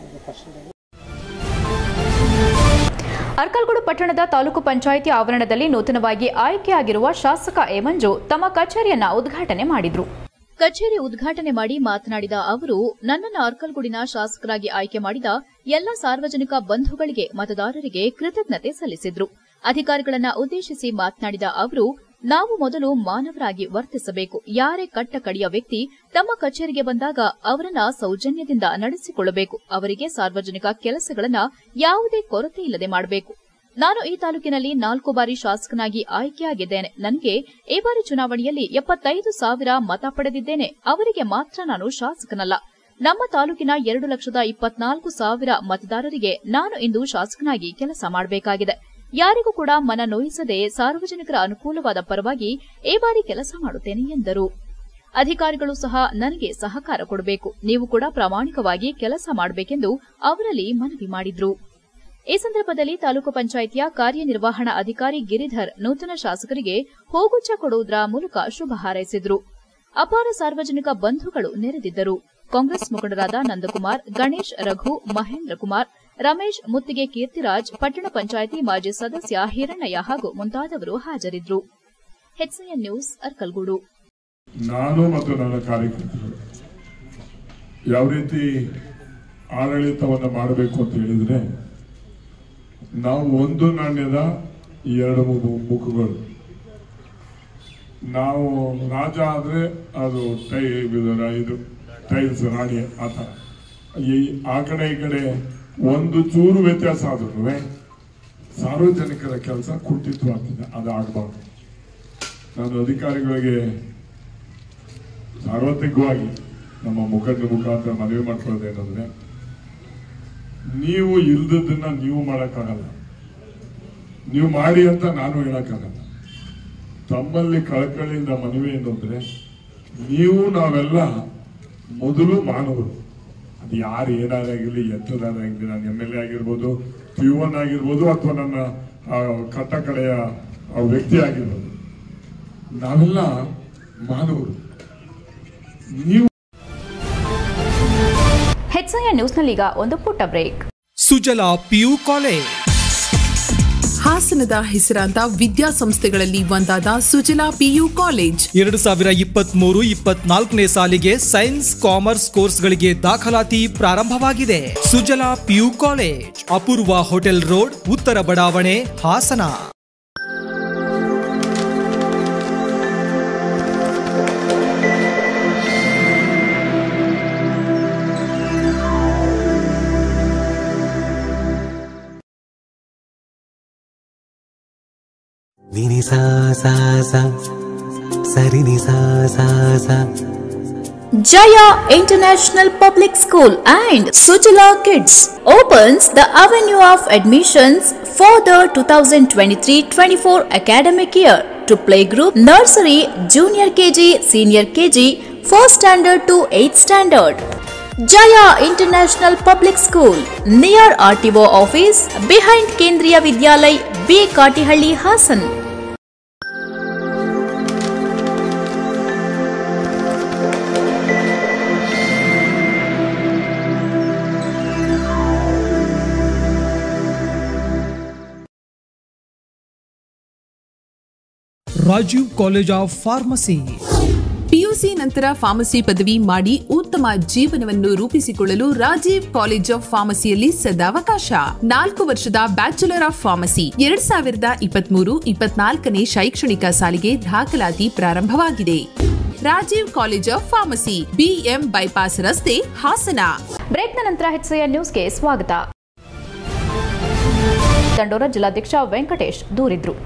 ಅರ್ಕಲ್ಗೂಡು ಪಟ್ಟಣದ ತಾಲೂಕು ಪಂಚಾಯಿತಿ ಆವರಣದಲ್ಲಿ ನೂತನವಾಗಿ ಆಯ್ಕೆಯಾಗಿರುವ ಶಾಸಕ ಎ ಮಂಜು ತಮ್ಮ ಕಚೇರಿಯನ್ನ ಉದ್ಘಾಟನೆ ಮಾಡಿದರು. ಕಚೇರಿ ಉದ್ಘಾಟನೆ ಮಾಡಿ ಮಾತನಾಡಿದ ಅವರು, ನನ್ನನ್ನು ಅರ್ಕಲ್ಗೂಡಿನ ಶಾಸಕರಾಗಿ ಆಯ್ಕೆ ಮಾಡಿದ ಎಲ್ಲ ಸಾರ್ವಜನಿಕ ಬಂಧುಗಳಿಗೆ, ಮತದಾರರಿಗೆ ಕೃತಜ್ಞತೆ ಸಲ್ಲಿಸಿದ್ರು. ಅಧಿಕಾರಿಗಳನ್ನ ಉದ್ದೇಶಿಸಿ ಮಾತನಾಡಿದ ಅವರು, ನಾವು ಮೊದಲು ಮಾನವರಾಗಿ ವರ್ತಿಸಬೇಕು. ಯಾರೇ ಕಟ್ಟ ಕಡಿಯ ವ್ಯಕ್ತಿ ತಮ್ಮ ಕಚೇರಿಗೆ ಬಂದಾಗ ಅವರನ್ನ ಸೌಜನ್ಯದಿಂದ ನಡೆಸಿಕೊಳ್ಳಬೇಕು. ಅವರಿಗೆ ಸಾರ್ವಜನಿಕ ಕೆಲಸಗಳನ್ನ ಯಾವುದೇ ಕೊರತೆ ಇಲ್ಲದೆ ಮಾಡಬೇಕು. ನಾನು ಈ ತಾಲೂಕಿನಲ್ಲಿ ನಾಲ್ಕು ಬಾರಿ ಶಾಸಕನಾಗಿ ಆಯ್ಕೆಯಾಗಿದ್ದೇನೆ. ನನಗೆ ಈ ಬಾರಿ ಚುನಾವಣೆಯಲ್ಲಿ ಎಪ್ಪತ್ತೈದು ಸಾವಿರ ಮತ ಪಡೆದಿದ್ದೇನೆ. ಅವರಿಗೆ ಮಾತ್ರ ನಾನು ಶಾಸಕನಲ್ಲ, ನಮ್ಮ ತಾಲೂಕಿನ ಎರಡು ಲಕ್ಷದ ಇಪ್ಪತ್ನಾಲ್ಕು ಸಾವಿರ ಮತದಾರರಿಗೆ ನಾನು ಇಂದು ಶಾಸಕನಾಗಿ ಕೆಲಸ ಮಾಡಬೇಕಾಗಿದೆ. ಯಾರಿಗೂ ಕೂಡ ಮನ ನೋಯಿಸದೆ ಸಾರ್ವಜನಿಕರ ಅನುಕೂಲವಾದ ಪರವಾಗಿ ಈ ಬಾರಿ ಕೆಲಸ ಮಾಡುತ್ತೇನೆ ಎಂದರು. ಅಧಿಕಾರಿಗಳು ಸಹ ನನಗೆ ಸಹಕಾರ ಕೊಡಬೇಕು. ನೀವು ಕೂಡ ಪ್ರಾಮಾಣಿಕವಾಗಿ ಕೆಲಸ ಮಾಡಬೇಕೆಂದು ಅವರಲ್ಲಿ ಮನವಿ ಮಾಡಿದ್ರು. ಈ ಸಂದರ್ಭದಲ್ಲಿ ತಾಲೂಕು ಪಂಚಾಯಿತಿಯ ಕಾರ್ಯನಿರ್ವಹಣಾ ಅಧಿಕಾರಿ ಗಿರಿಧರ್ ನೂತನ ಶಾಸಕರಿಗೆ ಹೂಗುಚ್ಛ ಕೊಡುವುದರ ಮೂಲಕ ಶುಭ ಹಾರೈಸಿದ್ರು. ಅಪಾರ ಸಾರ್ವಜನಿಕ ಬಂಧುಗಳು ನೆರೆದಿದ್ದರು. ಕಾಂಗ್ರೆಸ್ ಮುಖಂಡರಾದ ನಂದಕುಮಾರ್, ಗಣೇಶ್, ರಘು, ಮಹೇಂದ್ರ ಕುಮಾರ್, ರಮೇಶ್, ಮುತ್ತಿಗೆ ಕೀರ್ತಿರಾಜ್, ಪಟ್ಟಣ ಪಂಚಾಯಿತಿ ಮಾಜಿ ಸದಸ್ಯ ಹಿರಣ್ಣಯ್ಯ ಹಾಗೂ ಮುಂತಾದವರು ಹಾಜರಿದ್ದರು. HCN news, Arkalgud. ನಾನು ಮತ್ತು ನನ್ನ ಕಾರ್ಯಕರ್ತರು ಯಾವ ರೀತಿ ಆಡಳಿತವನ್ನು ಮಾಡಬೇಕು ಅಂತ ಹೇಳಿದ್ರೆ, ನಾವು ಒಂದು ನಾಣ್ಯದ ಎರಡು ಮುಖಗಳು. ನಾವು ರಾಜ ಆದ್ರೆ ಅದು ಟೈ ಇದು ಟೈಲ್ಸ್ ರಾಣಿ ಆತರ, ಈ ಆ ಕಡೆ ಈ ಕಡೆ ಒಂದು ಚೂರು ವ್ಯತ್ಯಾಸ ಆದ್ರೂ ಸಾರ್ವಜನಿಕರ ಕೆಲಸ ಕುಂಠಿತ ಆಗ್ತಿದೆ. ಅದು ಆಗಬಾರ್ದು. ನಾನು ಅಧಿಕಾರಿಗಳಿಗೆ ಸಾರ್ವತ್ರಿಕವಾಗಿ ನಮ್ಮ ಮುಖಂಡ ಮುಖಾಂತರ ಮನವಿ ಮಾಡ್ಕೊಳ್ಳೋದೇನಂದ್ರೆ, ನೀವು ಇಲ್ದದನ್ನ ನೀವು ಮಾಡೋಕ್ಕಾಗಲ್ಲ, ನೀವು ಮಾಡಿ ಅಂತ ನಾನು ಹೇಳಕ್ಕಾಗಲ್ಲ. ತಮ್ಮಲ್ಲಿ ಕಳಕಳಿಯಿಂದ ಮನವಿ ಏನಂದ್ರೆ, ನೀವು ನಾವೆಲ್ಲ ಮೊದಲು ಮಾನವರು. ಅದು ಯಾರು ಏನಾಗಿರಲಿ, ಎಂಥದಾಗಿರಲಿ, ನಾನು ಎಮ್ ಎಲ್ ಎ ಆಗಿರ್ಬೋದು, ಪಿ ಒನ್ ಆಗಿರ್ಬೋದು, ಅಥವಾ ನನ್ನ ಕಟ್ಟ ಕಡೆಯ ವ್ಯಕ್ತಿ ಆಗಿರ್ಬೋದು, ನಾವೆಲ್ಲ ಮಾನವರು. ನೀವು ಹೆಚ್ಐಎನ್ ನ್ಯೂಸ್ನಲ್ಲೀಗ ಒಂದು ಪುಟ್ಟ ಬ್ರೇಕ್. ಸುಜಲಾ ಪಿಯು ಕಾಲೇಜ್ ಹಾಸನದ ಹೆಸರಾಂತ ವಿದ್ಯಾಸಂಸ್ಥೆಗಳಲ್ಲಿ ಒಂದಾದ ಸುಜಲಾ ಪಿಯು ಕಾಲೇಜ್ ಎರಡು ಸಾವಿರ ಇಪ್ಪತ್ಮೂರು ಇಪ್ಪತ್ನಾಲ್ಕನೇ ಸಾಲಿಗೆ ಸೈನ್ಸ್ ಕಾಮರ್ಸ್ ಕೋರ್ಸ್ಗಳಿಗೆ ದಾಖಲಾತಿ ಪ್ರಾರಂಭವಾಗಿದೆ. Sujala PU college, Apoorva hotel road, ಉತ್ತರ ಬಡಾವಣೆ, Hassan. Nini sa sa sa, sari ni sa sa sa. Jaya International Public School and Sujala Kids opens the avenue of admissions for the twenty twenty-three twenty-four academic year to playgroup, nursery, junior K G, senior K G, first standard to eighth standard. Jaya International Public School near R T O office behind Kendriya Vidyalay, B. Katihalli, Hasan. Rajeev college of pharmacy. PUC ನಂತರ ಫಾರ್ಮಸಿ ಪದವಿ ಮಾಡಿ ಉತ್ತಮ ಜೀವನವನ್ನು ರೂಪಿಸಿಕೊಳ್ಳಲು ರಾಜೀವ್ ಕಾಲೇಜ್ ಆಫ್ ಫಾರ್ಮಸಿಯಲ್ಲಿ ಸದಾವಕಾಶ. ನಾಲ್ಕು ವರ್ಷದ ಬ್ಯಾಚುಲರ್ ಆಫ್ ಫಾರ್ಮಸಿ ಎರಡ್ ಸಾವಿರದ ಇಪ್ಪತ್ಮೂರು ಇಪ್ಪತ್ನಾಲ್ಕನೇ ಶೈಕ್ಷಣಿಕ ಸಾಲಿಗೆ ದಾಖಲಾತಿ ಪ್ರಾರಂಭವಾಗಿದೆ. Rajeev college of pharmacy, BM bypass ರಸ್ತೆ, ಹಾಸನ. ಬ್ರೇಕ್ನ ನಂತರ ಹೆಚ್ಸಿಎನ್ ನ್ಯೂಸ್ಗೆ ಸ್ವಾಗತ. ದಂಡೋರ ಜಿಲ್ಲಾಧ್ಯಕ್ಷ ವೆಂಕಟೇಶ್ ದೂರಿದ್ರು.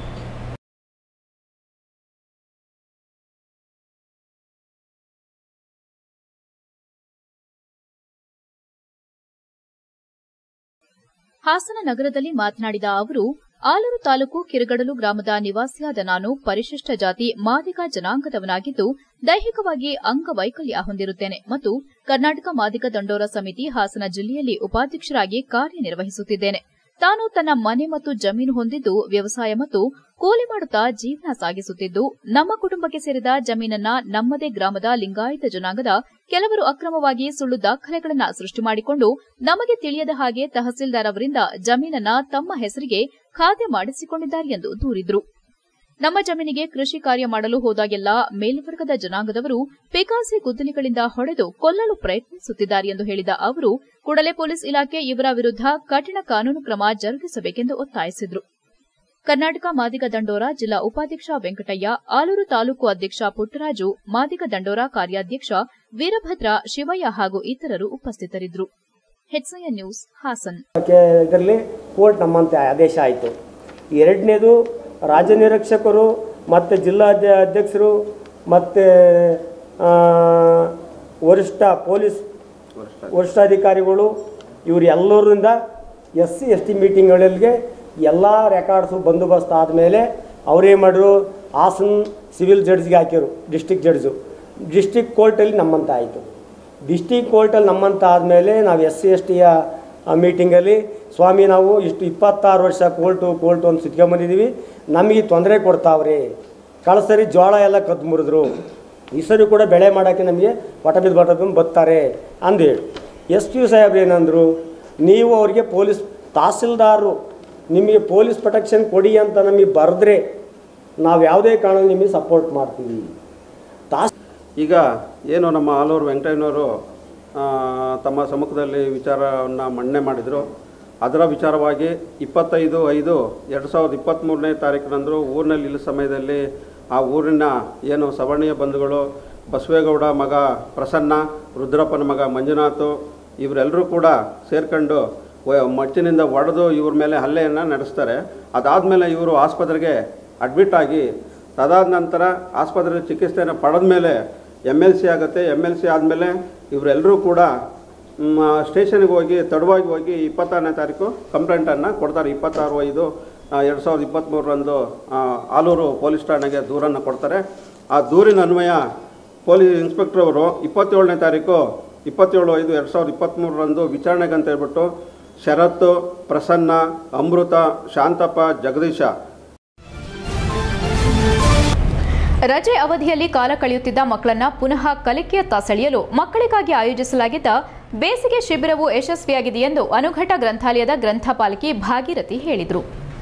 ಹಾಸನ ನಗರದಲ್ಲಿ ಮಾತನಾಡಿದ ಅವರು, ಆಲೂರು ತಾಲೂಕು ಕಿರಗಡಲು ಗ್ರಾಮದ ನಿವಾಸಿಯಾದ ನಾನು ಪರಿಶಿಷ್ಟ ಜಾತಿ ಮಾದಿಗ ಜನಾಂಗದವನಾಗಿದ್ದು ದೈಹಿಕವಾಗಿ ಅಂಗವೈಕಲ್ಯ ಹೊಂದಿರುತ್ತೇನೆ ಮತ್ತು ಕರ್ನಾಟಕ ಮಾದಿಗ ದಂಡೋರ ಸಮಿತಿ ಹಾಸನ ಜಿಲ್ಲೆಯಲ್ಲಿ ಉಪಾಧ್ಯಕ್ಷರಾಗಿ ಕಾರ್ಯನಿರ್ವಹಿಸುತ್ತಿದ್ದೇನೆ. ತಾನು ತನ್ನ ಮನೆ ಮತ್ತು ಜಮೀನು ಹೊಂದಿದ್ದು ವ್ಯವಸಾಯ ಮತ್ತು ಕೂಲಿ ಮಾಡುತ್ತಾ ಜೀವನ ಸಾಗಿಸುತ್ತಿದ್ದು, ನಮ್ಮ ಕುಟುಂಬಕ್ಕೆ ಸೇರಿದ ಜಮೀನನ್ನ ನಮ್ಮದೇ ಗ್ರಾಮದ ಲಿಂಗಾಯತ ಜನಾಂಗದ ಕೆಲವರು ಅಕ್ರಮವಾಗಿ ಸುಳ್ಳು ದಾಖಲೆಗಳನ್ನು ಸೃಷ್ಟಿ ಮಾಡಿಕೊಂಡು ನಮಗೆ ತಿಳಿಯದ ಹಾಗೆ ತಹಸೀಲ್ದಾರ್ ಅವರಿಂದ ಜಮೀನನ್ನ ತಮ್ಮ ಹೆಸರಿಗೆ ಖಾತೆ ಮಾಡಿಸಿಕೊಂಡಿದ್ದಾರೆ ಎಂದು ದೂರಿದರು. ನಮ್ಮ ಜಮೀನಿಗೆ ಕೃಷಿ ಕಾರ್ಯ ಮಾಡಲು ಹೋದಾಗೆಲ್ಲ ಮೇಲ್ವರ್ಗದ ಜನಾಂಗದವರು ಪಿಕಾಸಿ ಗುದ್ದಲಿಗಳಿಂದ ಹೊಡೆದು ಕೊಲ್ಲಲು ಪ್ರಯತ್ನಿಸುತ್ತಿದ್ದಾರೆ ಎಂದು ಹೇಳಿದ ಅವರು ಕೂಡಲೇ ಪೊಲೀಸ್ ಇಲಾಖೆ ಇವರ ವಿರುದ್ಧ ಕಠಿಣ ಕಾನೂನು ಕ್ರಮ ಜರುಗಿಸಬೇಕೆಂದು ಒತ್ತಾಯಿಸಿದರು. ಕರ್ನಾಟಕ ಮಾದಿಗ ದಂಡೋರ ಜಿಲ್ಲಾ ಉಪಾಧ್ಯಕ್ಷ ವೆಂಕಟಯ್ಯ, ಆಲೂರು ತಾಲೂಕು ಅಧ್ಯಕ್ಷ ಪುಟ್ಟರಾಜು, ಮಾದಿಗ ದಂಡೋರ ಕಾರ್ಯಾಧ್ಯಕ್ಷ ವೀರಭದ್ರ, ಶಿವಯ್ಯ ಹಾಗೂ ಇತರರು ಉಪಸ್ಥಿತರಿದ್ದರು. HIN news Hassan. ಇದರಲ್ಲಿ ಕೋರ್ಟ್ ನಮ್ಮಂತೆ ಆದೇಶ ಆಯಿತು. ಎರಡನೇದು ರಾಜ್ಯ ನಿರೀಕ್ಷಕರು ಮತ್ತು ಜಿಲ್ಲಾ ಅಧ್ಯಕ್ಷರು ಮತ್ತು ವರಿಷ್ಠ ಪೊಲೀಸ್ ವರಿಷ್ಠಾಧಿಕಾರಿಗಳು ಇವರು ಎಲ್ಲರಿಂದ ಎಸ್ ಸಿ ಎಸ್ ಟಿ ಮೀಟಿಂಗ್ಗಳಿಗೆ ಎಲ್ಲ ರೆಕಾರ್ಡ್ಸು ಬಂದೋಬಸ್ತ್ ಆದಮೇಲೆ ಅವರೇನು ಮಾಡಿದ್ರು, ಹಾಸನ್ ಸಿವಿಲ್ ಜಡ್ಜ್ಗೆ ಹಾಕಿರು, ಡಿಸ್ಟಿಕ್ ಜಡ್ಜು. ಡಿಸ್ಟಿಕ್ ಕೋರ್ಟಲ್ಲಿ ನಮ್ಮಂತ ಆಯಿತು. ಡಿಸ್ಟಿಕ್ ಕೋರ್ಟಲ್ಲಿ ನಮ್ಮಂತ ಆದಮೇಲೆ ನಾವು ಎಸ್ ಸಿ ಎಸ್ ಟಿಯ ಮೀಟಿಂಗಲ್ಲಿ ಸ್ವಾಮಿ ನಾವು ಇಷ್ಟು ಇಪ್ಪತ್ತಾರು ವರ್ಷ ಕೋರ್ಟು ಕೋರ್ಟು ಅಂತ ಸುತ್ಕೊಂಬಂದಿದ್ದೀವಿ, ನಮಗೆ ತೊಂದರೆ ಕೊಡ್ತಾವ್ರಿ, ಕಳಸರಿ ಜೋಳ ಎಲ್ಲ ಕದ್ದು ಮುರಿದ್ರು, ಈ ಸರಿ ಕೂಡ ಬೆಳೆ ಮಾಡೋಕ್ಕೆ ನಮಗೆ ವಟ ಬಿದ್ದು ಬಟ ಬಿದ್ದು ಬರ್ತಾರೆ ಅಂದೇಳಿ ಎಸ್ ಪಿ ಸಾಹೇಬ್ರು ಏನಂದರು, ನೀವು ಅವರಿಗೆ ಪೊಲೀಸ್ ತಹಸೀಲ್ದಾರರು ನಿಮಗೆ ಪೊಲೀಸ್ ಪ್ರೊಟೆಕ್ಷನ್ ಕೊಡಿ ಅಂತ ನಮಗೆ ಬರೆದ್ರೆ ನಾವು ಯಾವುದೇ ಕಾರಣ ನಿಮಗೆ ಸಪೋರ್ಟ್ ಮಾಡ್ತೀವಿ. ತಾಸ್ ಈಗ ಏನು ನಮ್ಮ ಆಲೂರು ವೆಂಕಟಯ್ಯನವರು ತಮ್ಮ ಸಮ್ಮುಖದಲ್ಲಿ ವಿಚಾರವನ್ನು ಮಂಡನೆ ಮಾಡಿದರು. ಅದರ ವಿಚಾರವಾಗಿ ಇಪ್ಪತ್ತೈದು ಐದು ಎರಡು ಸಾವಿರದ ಇಪ್ಪತ್ತ್ಮೂರನೇ ತಾರೀಕಿನಂದು ಊರಿನಲ್ಲಿ ಇಲ್ಲ ಸಮಯದಲ್ಲಿ ಆ ಊರಿನ ಏನು ಸವರ್ಣೀಯ ಬಂಧುಗಳು ಬಸವೇಗೌಡ ಮಗ ಪ್ರಸನ್ನ, ರುದ್ರಪ್ಪನ ಮಗ ಮಂಜುನಾಥ್ ಇವರೆಲ್ಲರೂ ಕೂಡ ಸೇರ್ಕೊಂಡು ಮಚ್ಚಿನಿಂದ ಒಡೆದು ಇವ್ರ ಮೇಲೆ ಹಲ್ಲೆಯನ್ನು ನಡೆಸ್ತಾರೆ. ಅದಾದಮೇಲೆ ಇವರು ಆಸ್ಪತ್ರೆಗೆ ಅಡ್ಮಿಟ್ ಆಗಿ ಅದಾದ ನಂತರ ಆಸ್ಪತ್ರೆಗೆ ಚಿಕಿತ್ಸೆಯನ್ನು ಪಡೆದ ಮೇಲೆ ಎಮ್ ಎಲ್ ಸಿ ಆಗುತ್ತೆ. ಎಮ್ ಎಲ್ ಸಿ ಆದಮೇಲೆ ಇವರೆಲ್ಲರೂ ಕೂಡ ಸ್ಟೇಷನ್ಗೆ ಹೋಗಿ ತಡವಾಗಿ ಹೋಗಿ ಇಪ್ಪತ್ತಾರನೇ ತಾರೀಕು ಕಂಪ್ಲೇಂಟನ್ನು ಕೊಡ್ತಾರೆ. ಇಪ್ಪತ್ತಾರು ಐದು ಎರಡು ಸಾವಿರದ ಇಪ್ಪತ್ತ್ಮೂರರಂದು ಆಲೂರು ಪೊಲೀಸ್ ಠಾಣೆಗೆ ದೂರನ್ನು ಕೊಡ್ತಾರೆ. ಆ ದೂರಿನ ಅನ್ವಯ ಪೊಲೀಸ್ ಇನ್ಸ್ಪೆಕ್ಟರ್ ಅವರು ಇಪ್ಪತ್ತೇಳನೇ ತಾರೀಕು ಇಪ್ಪತ್ತೇಳು ಐದು ಎರಡು ಸಾವಿರದ ಇಪ್ಪತ್ತ್ಮೂರರಂದು ವಿಚಾರಣೆಗೆ ಅಂತ ಹೇಳ್ಬಿಟ್ಟು ಶರತ್, ಪ್ರಸನ್ನ, ಅಮೃತ, ಶಾಂತಪ್ಪ, ಜಗದೀಶ ರಜೆ ಅವಧಿಯಲ್ಲಿ ಕಾಲ ಕಳೆಯುತ್ತಿದ್ದ ಮಕ್ಕಳನ್ನ ಪುನಃ ಕಲಿಕೆಯತ್ತ ಸೆಳೆಯಲು ಮಕ್ಕಳಿಗಾಗಿ ಆಯೋಜಿಸಲಾಗಿದ್ದ ಬೇಸಿಗೆ ಶಿಬಿರವು ಯಶಸ್ವಿಯಾಗಿದೆ ಎಂದು ಅನುಘಟ ಗ್ರಂಥಾಲಯದ ಗ್ರಂಥಪಾಲಕಿ ಭಾಗೀರಥಿ ಹೇಳಿದರು.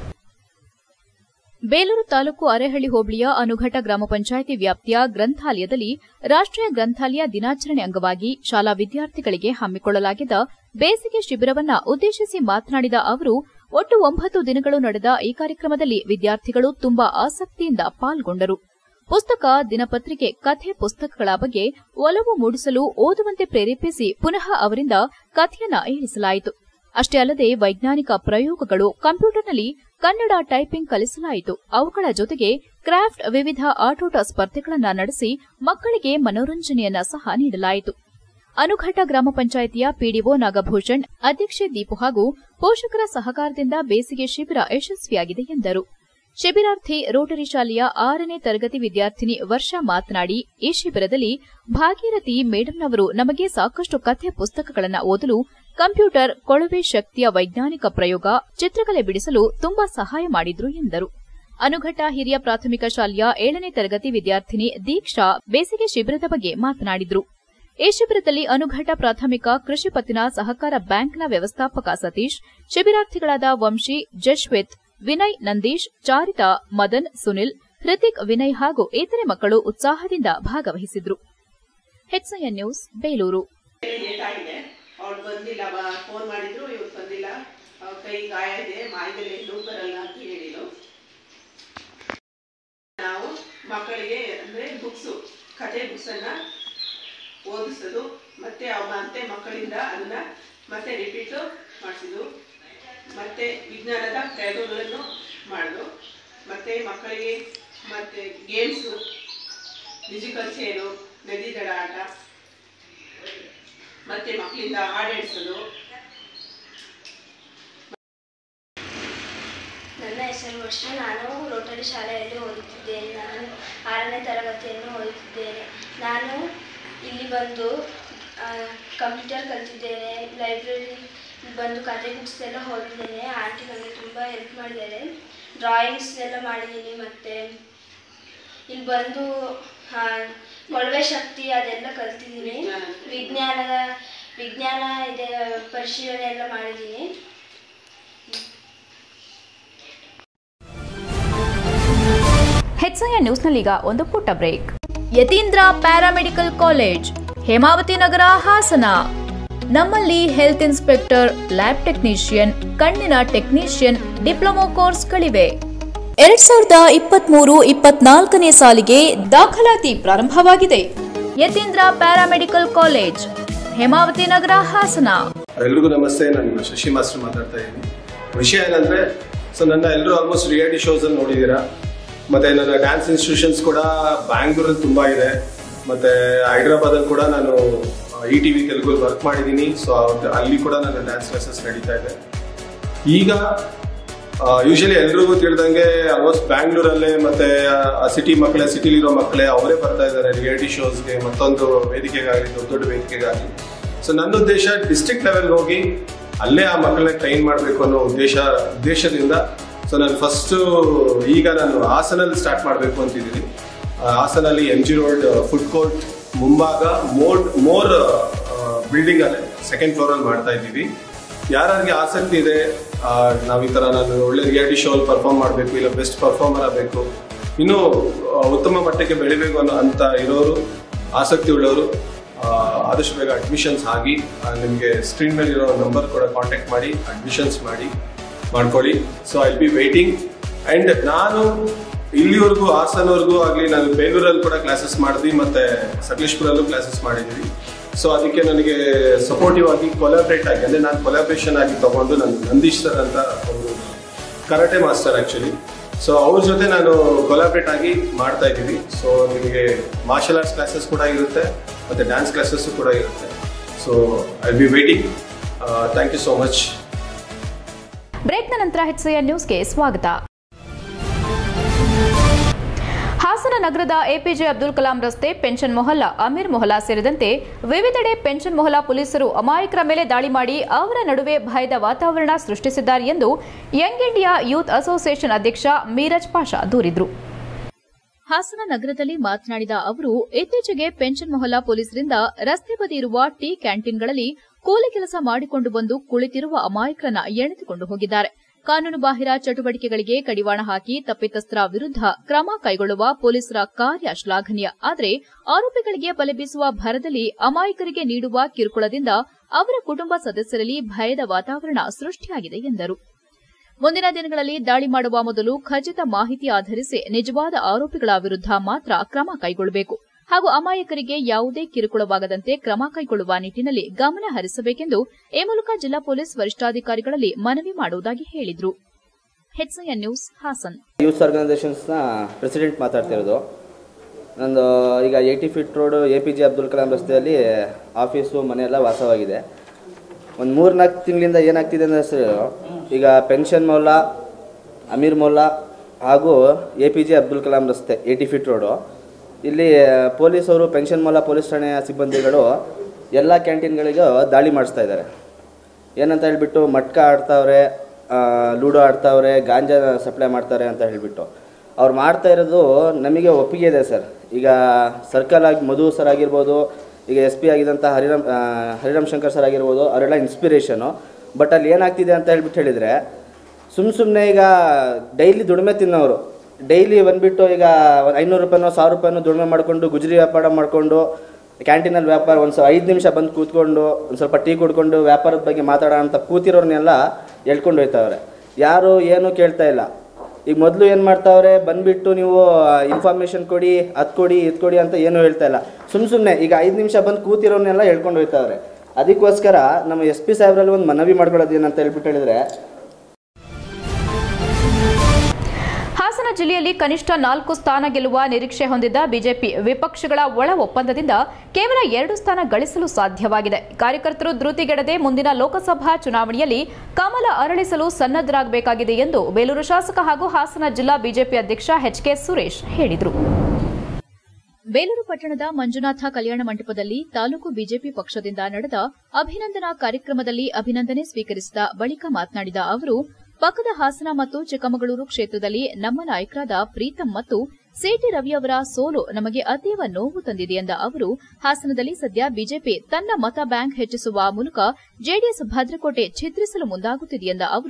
ಬೇಲೂರು ತಾಲೂಕು ಅರೇಹಳ್ಳಿ ಹೋಬಳಿಯ ಅನುಘಟ ಗ್ರಾಮ ಪಂಚಾಯಿತಿ ವ್ಯಾಪ್ತಿಯ ಗ್ರಂಥಾಲಯದಲ್ಲಿ ರಾಷ್ಟ್ರೀಯ ಗ್ರಂಥಾಲಯ ದಿನಾಚರಣೆ ಅಂಗವಾಗಿ ಶಾಲಾ ವಿದ್ಯಾರ್ಥಿಗಳಿಗೆ ಹಮ್ಮಿಕೊಳ್ಳಲಾಗಿದ್ದ ಬೇಸಿಗೆ ಶಿಬಿರವನ್ನ ಉದ್ದೇಶಿಸಿ ಮಾತನಾಡಿದ ಅವರು, ಒಟ್ಟು ಒಂಬತ್ತು ದಿನಗಳು ನಡೆದ ಈ ಕಾರ್ಯಕ್ರಮದಲ್ಲಿ ವಿದ್ಯಾರ್ಥಿಗಳು ತುಂಬಾ ಆಸಕ್ತಿಯಿಂದ ಪಾಲ್ಗೊಂಡರು. ಪುಸ್ತಕ, ದಿನಪತ್ರಿಕೆ, ಕಥೆ ಪುಸ್ತಕಗಳ ಬಗ್ಗೆ ಒಲವು ಮೂಡಿಸಲು ಓದುವಂತೆ ಪ್ರೇರೇಪಿಸಿ ಪುನಃ ಅವರಿಂದ ಕಥೆಯನ್ನ ಹೇಳಿಸಲಾಯಿತು. ಅಷ್ಟೇ ಅಲ್ಲದೆ ವೈಜ್ಞಾನಿಕ ಪ್ರಯೋಗಗಳು, ಕಂಪ್ಯೂಟರ್ನಲ್ಲಿ ಕನ್ನಡ ಟೈಪಿಂಗ್ ಕಲಿಸಲಾಯಿತು. ಅವುಗಳ ಜೊತೆಗೆ ಕ್ರಾಫ್ಟ್, ವಿವಿಧ ಆಟೋಟ ಸ್ಪರ್ಧೆಗಳನ್ನು ನಡೆಸಿ ಮಕ್ಕಳಿಗೆ ಮನೋರಂಜನೆಯನ್ನ ಸಹ ನೀಡಲಾಯಿತು. ಅನುಘಟ ಗ್ರಾಮ ಪಂಚಾಯಿತಿಯ ಪಿಡಿಒ ನಾಗಭೂಷಣ್, ಅಧ್ಯಕ್ಷೆ ದೀಪು ಹಾಗೂ ಪೋಷಕರ ಸಹಕಾರದಿಂದ ಬೇಸಿಗೆ ಶಿಬಿರ ಯಶಸ್ವಿಯಾಗಿದೆ ಎಂದರು. ಶಿಬಿರಾರ್ಥಿ ರೋಟರಿ ಶಾಲೆಯ ಆರನೇ ತರಗತಿ ವಿದ್ಯಾರ್ಥಿನಿ ವರ್ಷ ಮಾತನಾಡಿ, ಈ ಶಿಬಿರದಲ್ಲಿ ಭಾಗೀರಥಿ ಮೇಡಂನವರು ನಮಗೆ ಸಾಕಷ್ಟು ಕಥೆ ಪುಸ್ತಕಗಳನ್ನು ಓದಲು, ಕಂಪ್ಯೂಟರ್, ಕೊಳವೆ ಶಕ್ತಿಯ ವೈಜ್ಞಾನಿಕ ಪ್ರಯೋಗ, ಚಿತ್ರಕಲೆ ಬಿಡಿಸಲು ತುಂಬಾ ಸಹಾಯ ಮಾಡಿದ್ರು ಎಂದರು. ಅನುಘಟ ಹಿರಿಯ ಪ್ರಾಥಮಿಕ ಶಾಲೆಯ ಏಳನೇ ತರಗತಿ ವಿದ್ಯಾರ್ಥಿನಿ ದೀಕ್ಷಾ ಬೇಸಿಗೆ ಶಿಬಿರದ ಬಗ್ಗೆ ಮಾತನಾಡಿದ್ರು. ಈ ಶಿಬಿರದಲ್ಲಿ ಅನುಘಟ ಪ್ರಾಥಮಿಕ ಕೃಷಿ ಪತ್ತಿನ ಸಹಕಾರ ಬ್ಯಾಂಕ್ನ ವ್ಯವಸ್ಥಾಪಕ ಸತೀಶ್, ಶಿಬಿರಾರ್ಥಿಗಳಾದ ವಂಶಿ, ಜಶ್ವೇತ್, ವಿನಯ್, ನಂದೀಶ್, ಚಾರಿತಾ, ಮದನ್, ಸುನಿಲ್, ಹೃತಿಕ್, ವಿನಯ್ ಹಾಗೂ ಇತರೆ ಮಕ್ಕಳು ಉತ್ಸಾಹದಿಂದ ಭಾಗವಹಿಸಿದ್ರು. HIN news Belur. ಅವ್ರು ಬಂದಿಲ್ಲ, ಫೋನ್ ಮಾಡಿದ್ರು, ಇವ್ರು ಬಂದಿಲ್ಲ, ಅವ್ರ ಕೈ ಗಾಯ ಇದೆ, ಮಾಯದಲ್ಲಿ ಎಲ್ಲೂ ಬರಲ್ಲ ಅಂತ ಹೇಳಿದ್ರು. ನಾವು ಮಕ್ಕಳಿಗೆ ಅಂದ್ರೆ ಬುಕ್ಸು, ಕಥೆ ಬುಕ್ಸ್ ಅನ್ನ ಓದಿಸೋದು, ಮತ್ತೆ ಅವ ಮತ್ತೆ ಮಕ್ಕಳಿಂದ ಅದನ್ನ ಮತ್ತೆ ರಿಪೀಟ್ ಮಾಡಿಸಿದ್ರು, ಮತ್ತೆ ವಿಜ್ಞಾನದ ಪ್ರಯೋಗಗಳನ್ನು ಮಾಡೋದು, ಮತ್ತೆ ಮಕ್ಕಳಿಗೆ ಮತ್ತೆ ಗೇಮ್ಸು, ಮ್ಯೂಸಿಕಲ್ ಚೇರು, ನದಿ ದಡ ಆಟ, ಮತ್ತೆ ಮಕ್ಕಳಿಂದ ಹಾಡೇಳಿಸೋದು. ನನ್ನ ಹೆಸರು ವರ್ಷ. ನಾನು ರೋಟರಿ ಶಾಲೆಯಲ್ಲಿ ಓದುತ್ತಿದ್ದೇನೆ. ನಾನು ಆರನೇ ತರಗತಿಯನ್ನು ಓದುತ್ತಿದ್ದೇನೆ. ನಾನು ಇಲ್ಲಿ ಬಂದು ಕಂಪ್ಯೂಟರ್ ಕಲಿತಿದ್ದೇನೆ, ಲೈಬ್ರರಿ ಬಂದು ಕತೆ ಬುಕ್ಸ್ ಎಲ್ಲ ಓದಿದ್ದೇನೆ. ಆಂಟಿ ನನಗೆ ತುಂಬ ಹೆಲ್ಪ್ ಮಾಡಿದ್ದಾರೆ. ಡ್ರಾಯಿಂಗ್ಸ್ ಎಲ್ಲ ಮಾಡಿದ್ದೀನಿ. ಮತ್ತು ಇಲ್ಲಿ ಬಂದು ಕೊಳವೆ ಶಕ್ತಿ ಅದೆಲ್ಲ ಕಲ್ತಿದ್ದೀನಿ. ವಿಜ್ಞಾನದ ವಿಜ್ಞಾನ ಇದೆ ಪರಿಶೀಲನೆ ಎಲ್ಲ ಮಾಡಿದ್ದೀನಿ. ಹೆಚ್ಐಎನ್ ನ್ಯೂಸ್ನಲ್ಲೀಗ ಒಂದು ಪುಟ್ಟ break. Yathindra paramedical college, Hemavathi Nagar, Hassan. ನಮ್ಮಲ್ಲಿ ಹೆಲ್ತ್ ಇನ್ಸ್ಪೆಕ್ಟರ್, ಲ್ಯಾಬ್ ಟೆಕ್ನಿಷಿಯನ್, ಕಣ್ಣಿನ ಟೆಕ್ನಿಷಿಯನ್ ಡಿಪ್ಲೊಮಾ ಕೋರ್ಸ್ಗಳಿವೆ. ಎರಡ್ ಸಾವಿರದ ಇಪ್ಪತ್ಮೂರು ಇಪ್ಪತ್ನಾಲ್ಕನೇ ಸಾಲಿಗೆ ದಾಖಲಾತಿ ಪ್ರಾರಂಭವಾಗಿದೆ. Yathindra paramedical college, Hemavathi Nagar, Hassan. ಎಲ್ರಿಗೂ ನಮಸ್ತೆ. ನಾನು ಶಶಿ ಮಾಸ್ಟರ್ ಮಾತಾಡ್ತಾ ಇದ್ದೀನಿ. ವಿಷಯ ಏನಂದ್ರೆ, ಸೊ ನನ್ನ ಎಲ್ಲರೂ ಆಲ್ಮೋಸ್ಟ್ ರಿಯಾಲಿಟಿ ಶೋಸ್ ಅಲ್ಲಿ ನೋಡಿದ್ದೀರಾ. ಮತ್ತೆ ನನ್ನ ಡ್ಯಾನ್ಸ್ ಇನ್ಸ್ಟಿಟ್ಯೂಷನ್ಸ್ ಕೂಡ ಬ್ಯಾಂಗ್ಳೂರಲ್ಲಿ ತುಂಬಾ ಇದೆ. ಮತ್ತೆ ಹೈದರಾಬಾದ್ ಅಲ್ಲಿ ಕೂಡ ನಾನು E T V Telugu work ಮಾಡಿದ್ದೀನಿ. ಸೊ ಅಲ್ಲಿ ಕೂಡ ನನ್ನ ಡ್ಯಾನ್ಸ್ ಕ್ಲಾಸಸ್ ನಡೀತಾ ಇದೆ. ಈಗ ಯೂಶಲಿ ಎಲ್ರಿಗೂ ತಿಳಿದಂಗೆ ಆಲ್ಮೋಸ್ಟ್ ಬ್ಯಾಂಗ್ಳೂರಲ್ಲೇ ಮತ್ತೆ ಸಿಟಿ ಮಕ್ಕಳೇ ಸಿಟಿಲಿರೋ ಮಕ್ಕಳೇ ಅವರೇ ಬರ್ತಾ ಇದ್ದಾರೆ ರಿಯಾಲಿಟಿ ಶೋಸ್ಗೆ, ಮತ್ತೊಂದು ವೇದಿಕೆಗಾಗಲಿ, ದೊಡ್ಡ ದೊಡ್ಡ ವೇದಿಕೆಗಾಗಲಿ. ಸೊ ನನ್ನ ಉದ್ದೇಶ ಡಿಸ್ಟ್ರಿಕ್ಟ್ ಲೆವೆಲ್ ಹೋಗಿ ಅಲ್ಲೇ ಆ ಮಕ್ಕಳನ್ನ ಟ್ರೈನ್ ಮಾಡಬೇಕು ಅನ್ನೋ ಉದ್ದೇಶ ಉದ್ದೇಶದಿಂದ ಸೊ ನಾನು ಫಸ್ಟು ಈಗ ನಾನು ಹಾಸನಲ್ಲಿ ಸ್ಟಾರ್ಟ್ ಮಾಡಬೇಕು ಅಂತಿದ್ದೀನಿ. ಹಾಸನಲ್ಲಿ M G road food court ಮುಂಭಾಗ ಮೋರ್ ಮೋರ್ ಬಿಲ್ಡಿಂಗ್ ಅಲ್ಲೇ ಸೆಕೆಂಡ್ ಫ್ಲೋರ್ ಅಲ್ಲಿ ಮಾಡ್ತಾ ಇದ್ದೀವಿ. ಯಾರಿಗೆ ಆಸಕ್ತಿ ಇದೆ, ನಾವು ಈ ತರ ನಾನು ಒಳ್ಳೆ ರಿಯಾಲಿಟಿ ಶೋ ಅಲ್ಲಿ ಪರ್ಫಾರ್ಮ್ ಮಾಡಬೇಕು, ಇಲ್ಲ ಬೆಸ್ಟ್ ಪರ್ಫಾರ್ಮರ್ ಆಗಬೇಕು, ಇನ್ನೂ ಉತ್ತಮ ಮಟ್ಟಕ್ಕೆ ಬೆಳಿಬೇಕು ಅನ್ನೋ ಅಂತ ಇರೋರು, ಆಸಕ್ತಿ ಉಳ್ಳವರು ಆದಷ್ಟು ಬೇಗ ಅಡ್ಮಿಷನ್ಸ್ ಆಗಿ ನಿಮಗೆ ಸ್ಕ್ರೀನ್ ಮೇಲೆ ಇರೋ ನಂಬರ್ ಕೂಡ ಕಾಂಟ್ಯಾಕ್ಟ್ ಮಾಡಿ ಅಡ್ಮಿಷನ್ಸ್ ಮಾಡಿ ಮಾಡ್ಕೊಳ್ಳಿ. So I be waiting. And ನಾನು ಇಲ್ಲಿವರೆಗೂ ಹಾಸನವರೆಗೂ ಆಗಲಿ, ನಾನು ಬೇಲೂರಲ್ಲಿ ಕೂಡ ಕ್ಲಾಸಸ್ ಮಾಡಿದ್ವಿ, ಮತ್ತೆ ಸಕಲೇಶ್ಪುರಲ್ಲೂ ಕ್ಲಾಸಸ್ ಮಾಡಿದ್ವಿ. ಸೊ ಅದಕ್ಕೆ ನನಗೆ ಸಪೋರ್ಟಿವ್ ಆಗಿ ಕೊಲಾಬ್ರೇಟ್ ಆಗಿ, ಅಂದರೆ ನಾನು ಕೊಲಾಬ್ರೇಷನ್ ಆಗಿ ತಗೊಂಡು ನಾನು ನಂದೀಶ್ ಸರ್ ಅಂತ ಅವರು ಕರಾಟೆ ಮಾಸ್ಟರ್ ಆ್ಯಕ್ಚುಲಿ, ಸೊ ಅವ್ರ ಜೊತೆ ನಾನು ಕೊಲಾಬ್ರೇಟ್ ಆಗಿ ಮಾಡ್ತಾ ಇದ್ದೀವಿ. ಸೊ ನಿಮಗೆ ಮಾರ್ಷಲ್ ಆರ್ಟ್ಸ್ ಕ್ಲಾಸಸ್ ಕೂಡ ಇರುತ್ತೆ, ಮತ್ತು ಡ್ಯಾನ್ಸ್ ಕ್ಲಾಸಸ್ ಕೂಡ ಇರುತ್ತೆ. So I be waiting. Thank you so much. ಬ್ರೇಕ್ನ ನಂತರ ಹೆಚ್ಐಎನ್ ನ್ಯೂಸ್ಗೆ ಸ್ವಾಗತ. ಹಾಸನ ನಗರದ ಎಪಿಜೆ ಅಬ್ದುಲ್ ಕಲಾಂ ರಸ್ತೆ, ಪೆನ್ಷನ್ ಮೊಹಲ್ಲಾ, ಅಮೀರ್ ಮೊಹಲ್ಲಾ ಸೇರಿದಂತೆ ವಿವಿಧೆಡೆ ಪೆನ್ಷನ್ ಮೊಹಲ್ಲಾ ಪೊಲೀಸರು ಅಮಾಯಕರ ಮೇಲೆ ದಾಳಿ ಮಾಡಿ ಅವರ ನಡುವೆ ಭಯದ ವಾತಾವರಣ ಸೃಷ್ಟಿಸಿದ್ದಾರೆ ಎಂದು ಯಂಗ್ ಇಂಡಿಯಾ ಯೂತ್ ಅಸೋಸಿಯೇಷನ್ ಅಧ್ಯಕ್ಷ ಮೀರಜ್ ಪಾಷಾ ದೂರಿದರು. ಹಾಸನ ನಗರದಲ್ಲಿ ಮಾತನಾಡಿದ ಅವರು, ಇತ್ತೀಚೆಗೆ ಪೆನ್ಷನ್ ಮೊಹಲ್ಲಾ ಪೊಲೀಸರಿಂದ ರಸ್ತೆ ಬದಿ ಇರುವ ಟೀ ಕ್ಯಾಂಟೀನ್ಗಳಲ್ಲಿ ಕೂಲಿ ಕೆಲಸ ಮಾಡಿಕೊಂಡು ಬಂದು ಕುಳಿತಿರುವ ಅಮಾಯಕರನ್ನ ಎಳೆದುಕೊಂಡು ಹೋಗಿದ್ದಾರೆ. ಕಾನೂನುಬಾಹಿರ ಚಟುವಟಿಕೆಗಳಿಗೆ ಕಡಿವಾಣ ಹಾಕಿ ತಪ್ಪಿತಸ್ಥರ ವಿರುದ್ಧ ಕ್ರಮ ಕೈಗೊಳ್ಳುವ ಪೊಲೀಸರ ಕಾರ್ಯ ಶ್ಲಾಘನೀಯ. ಆದರೆ ಆರೋಪಿಗಳಿಗೆ ಬಲೆ ಬೀಸುವ ಭರದಲ್ಲಿ ಅಮಾಯಕರಿಗೆ ನೀಡುವ ಕಿರುಕುಳದಿಂದ ಅವರ ಕುಟುಂಬ ಸದಸ್ಯರಲ್ಲಿ ಭಯದ ವಾತಾವರಣ ಸೃಷ್ಟಿಯಾಗಿದೆ ಎಂದರು. ಮುಂದಿನ ದಿನಗಳಲ್ಲಿ ದಾಳಿ ಮಾಡುವ ಮೊದಲು ಖಚಿತ ಮಾಹಿತಿ ಆಧರಿಸಿ ನಿಜವಾದ ಆರೋಪಿಗಳ ವಿರುದ್ಧ ಮಾತ್ರ ಕ್ರಮ ಕೈಗೊಳ್ಳಬೇಕು ಹಾಗೂ ಅಮಾಯಕರಿಗೆ ಯಾವುದೇ ಕಿರುಕುಳವಾಗದಂತೆ ಕ್ರಮ ಕೈಗೊಳ್ಳುವ ನಿಟ್ಟಿನಲ್ಲಿ ಗಮನ ಹರಿಸಬೇಕೆಂದು ಈ ಮೂಲಕ ಜಿಲ್ಲಾ ಪೊಲೀಸ್ ವರಿಷ್ಠಾಧಿಕಾರಿಗಳಲ್ಲಿ ಮನವಿ ಮಾಡುವುದಾಗಿ ಹೇಳಿದರು. HIN news, Hassan. ಯೂತ್ ಆರ್ಗನೈಸೇಷನ್ಸ್ನ ಪ್ರೆಸಿಡೆಂಟ್ ಮಾತಾಡ್ತಿರೋದು. ನಂದು ಈಗ eighty feet road A P J Abdul Kalam ರಸ್ತೆಯಲ್ಲಿ ಆಫೀಸು ಮನೆಯೆಲ್ಲ ವಾಸವಾಗಿದೆ. ಒಂದು ಮೂರು ನಾಲ್ಕು ತಿಂಗಳಿಂದ ಏನಾಗ್ತಿದೆ ಅಂದರೆ ಸರ್, ಈಗ ಪೆನ್ಷನ್ ಮೊಹಲ್ಲಾ, ಅಮೀರ್ ಮೊಹಲ್ಲಾ ಹಾಗೂ A P J Abdul Kalam ರಸ್ತೆ ಏಯ್ಟಿ ಫೀಟ್ ರೋಡು, ಇಲ್ಲಿ ಪೊಲೀಸವರು, ಪೆನ್ಷನ್ ಮೊಹಲ್ಲಾ ಪೊಲೀಸ್ ಠಾಣೆಯ ಸಿಬ್ಬಂದಿಗಳು ಎಲ್ಲ ಕ್ಯಾಂಟೀನ್ಗಳಿಗೂ ದಾಳಿ ಮಾಡಿಸ್ತಾ ಇದ್ದಾರೆ. ಏನಂತ ಹೇಳಿಬಿಟ್ಟು ಮಟ್ಕ ಆಡ್ತಾವ್ರೆ, ಲೂಡೋ ಆಡ್ತಾವ್ರೆ, ಗಾಂಜಾ ಸಪ್ಲೈ ಮಾಡ್ತಾರೆ ಅಂತ ಹೇಳಿಬಿಟ್ಟು ಅವ್ರು ಮಾಡ್ತಾ ಇರೋದು ನಮಗೆ ಒಪ್ಪಿಗೆ ಇದೆ ಸರ್. ಈಗ ಸರ್ಕಲ್ ಆಗಿ ಮಧು ಸರ್ ಆಗಿರ್ಬೋದು, ಈಗ ಎಸ್ ಪಿ ಆಗಿದ್ದಂಥ ಹರಿರಾಮ್ ಹರಿರಾಮ್ ಶಂಕರ್ ಸರ್ ಆಗಿರ್ಬೋದು, ಅವರೆಲ್ಲ ಇನ್ಸ್ಪಿರೇಷನು. ಬಟ್ ಅಲ್ಲಿ ಏನಾಗ್ತಿದೆ ಅಂತ ಹೇಳ್ಬಿಟ್ಟು ಹೇಳಿದರೆ, ಸುಮ್ಮ ಸುಮ್ಮನೆ ಈಗ ಡೈಲಿ ದುಡಿಮೆ ತಿನ್ನೋರು ಡೈಲಿ ಬಂದುಬಿಟ್ಟು ಈಗ ಐನೂರು ರೂಪಾಯಿನೋ ಸಾವಿರ ರೂಪಾಯಿನೋ ದುಡಿಮೆ ಮಾಡಿಕೊಂಡು ಗುಜರಿ ವ್ಯಾಪಾರ ಮಾಡಿಕೊಂಡು ಕ್ಯಾಂಟೀನಲ್ಲಿ ವ್ಯಾಪಾರ ಒಂದು ಸ್ವಲ್ಪ ಐದು ನಿಮಿಷ ಬಂದು ಕೂತ್ಕೊಂಡು ಒಂದು ಸ್ವಲ್ಪ ಟೀ ಕುಡ್ಕೊಂಡು ವ್ಯಾಪಾರದ ಬಗ್ಗೆ ಮಾತಾಡೋ ಅಂತ ಕೂತಿರೋರ್ನೆಲ್ಲ ಎಳ್ಕೊಂಡು ಹೋಯ್ತಾವ್ರೆ. ಯಾರು ಏನೂ ಕೇಳ್ತಾ ಇಲ್ಲ. ಈಗ ಮೊದಲು ಏನು ಮಾಡ್ತಾವ್ರೆ, ಬಂದುಬಿಟ್ಟು ನೀವು ಇನ್ಫಾರ್ಮೇಷನ್ ಕೊಡಿ, ಅದು ಕೊಡಿ, ಇದು ಕೊಡಿ ಅಂತ ಏನೂ ಹೇಳ್ತಾ ಇಲ್ಲ. ಸುಮ್ಮ ಸುಮ್ಮನೆ ಈಗ ಐದು ನಿಮಿಷ ಬಂದು ಕೂತಿರೋರ್ನೆಲ್ಲ ಹೇಳ್ಕೊಂಡು ಹೋಯ್ತಾವ್ರೆ. ಅದಕ್ಕೋಸ್ಕರ ನಮ್ಮ ಎಸ್ ಪಿ ಸಾಹೇಬ್ರಲ್ಲಿ ಒಂದು ಮನವಿ ಮಾಡ್ಕೊಳ್ಳೋದು ಏನಂತ ಹೇಳ್ಬಿಟ್ಟು ಹೇಳಿದರೆ, ಹಾಸನ ಜಿಲ್ಲೆಯಲ್ಲಿ ಕನಿಷ್ಠ ನಾಲ್ಕು ಸ್ಥಾನ ಗೆಲ್ಲುವ ನಿರೀಕ್ಷೆ ಹೊಂದಿದ್ದ ಬಿಜೆಪಿ ವಿಪಕ್ಷಗಳ ಒಳ ಒಪ್ಪಂದದಿಂದ ಕೇವಲ ಎರಡು ಸ್ಥಾನ ಗಳಿಸಲು ಸಾಧ್ಯವಾಗಿದೆ. ಕಾರ್ಯಕರ್ತರು ಧೃತಿಗೆಡದೆ ಮುಂದಿನ ಲೋಕಸಭಾ ಚುನಾವಣೆಯಲ್ಲಿ ಕಮಲ ಅರಳಿಸಲು ಸನ್ನದ್ಧರಾಗಬೇಕಾಗಿದೆ ಎಂದು ಬೇಲೂರು ಶಾಸಕ ಹಾಗೂ ಹಾಸನ ಜಿಲ್ಲಾ ಬಿಜೆಪಿ ಅಧ್ಯಕ್ಷ ಎಚ್ ಕೆ ಸುರೇಶ್ ಹೇಳಿದರು. ಬೇಲೂರು ಪಟ್ಟಣದ ಮಂಜುನಾಥ ಕಲ್ಯಾಣ ಮಂಟಪದಲ್ಲಿ ತಾಲೂಕು ಬಿಜೆಪಿ ಪಕ್ಷದಿಂದ ನಡೆದ ಅಭಿನಂದನಾ ಕಾರ್ಯಕ್ರಮದಲ್ಲಿ ಅಭಿನಂದನೆ ಸ್ವೀಕರಿಸಿದ ಬಳಿಕ ಮಾತನಾಡಿದ ಅವರು, ಪಕ್ಕದ ಹಾಸನ ಮತ್ತು ಚಿಕ್ಕಮಗಳೂರು ಕ್ಷೇತ್ರದಲ್ಲಿ ನಮ್ಮ ನಾಯಕರಾದ ಪ್ರೀತಂ ಮತ್ತು ಸಿಟಿ ರವಿ ಅವರ ಸೋಲು ನಮಗೆ ಅತೀವ ನೋವು ತಂದಿದೆ ಎಂದ ಅವರು, ಹಾಸನದಲ್ಲಿ ಸದ್ಯ ಬಿಜೆಪಿ ತನ್ನ ಮತ ಬ್ಯಾಂಕ್ ಹೆಚ್ಚಿಸುವ ಮೂಲಕ ಜೆಡಿಎಸ್ ಭದ್ರಕೋಟೆ ಛಿದ್ರಿಸಲು ಮುಂದಾಗುತ್ತಿದೆ ಎಂದ ಅವರು,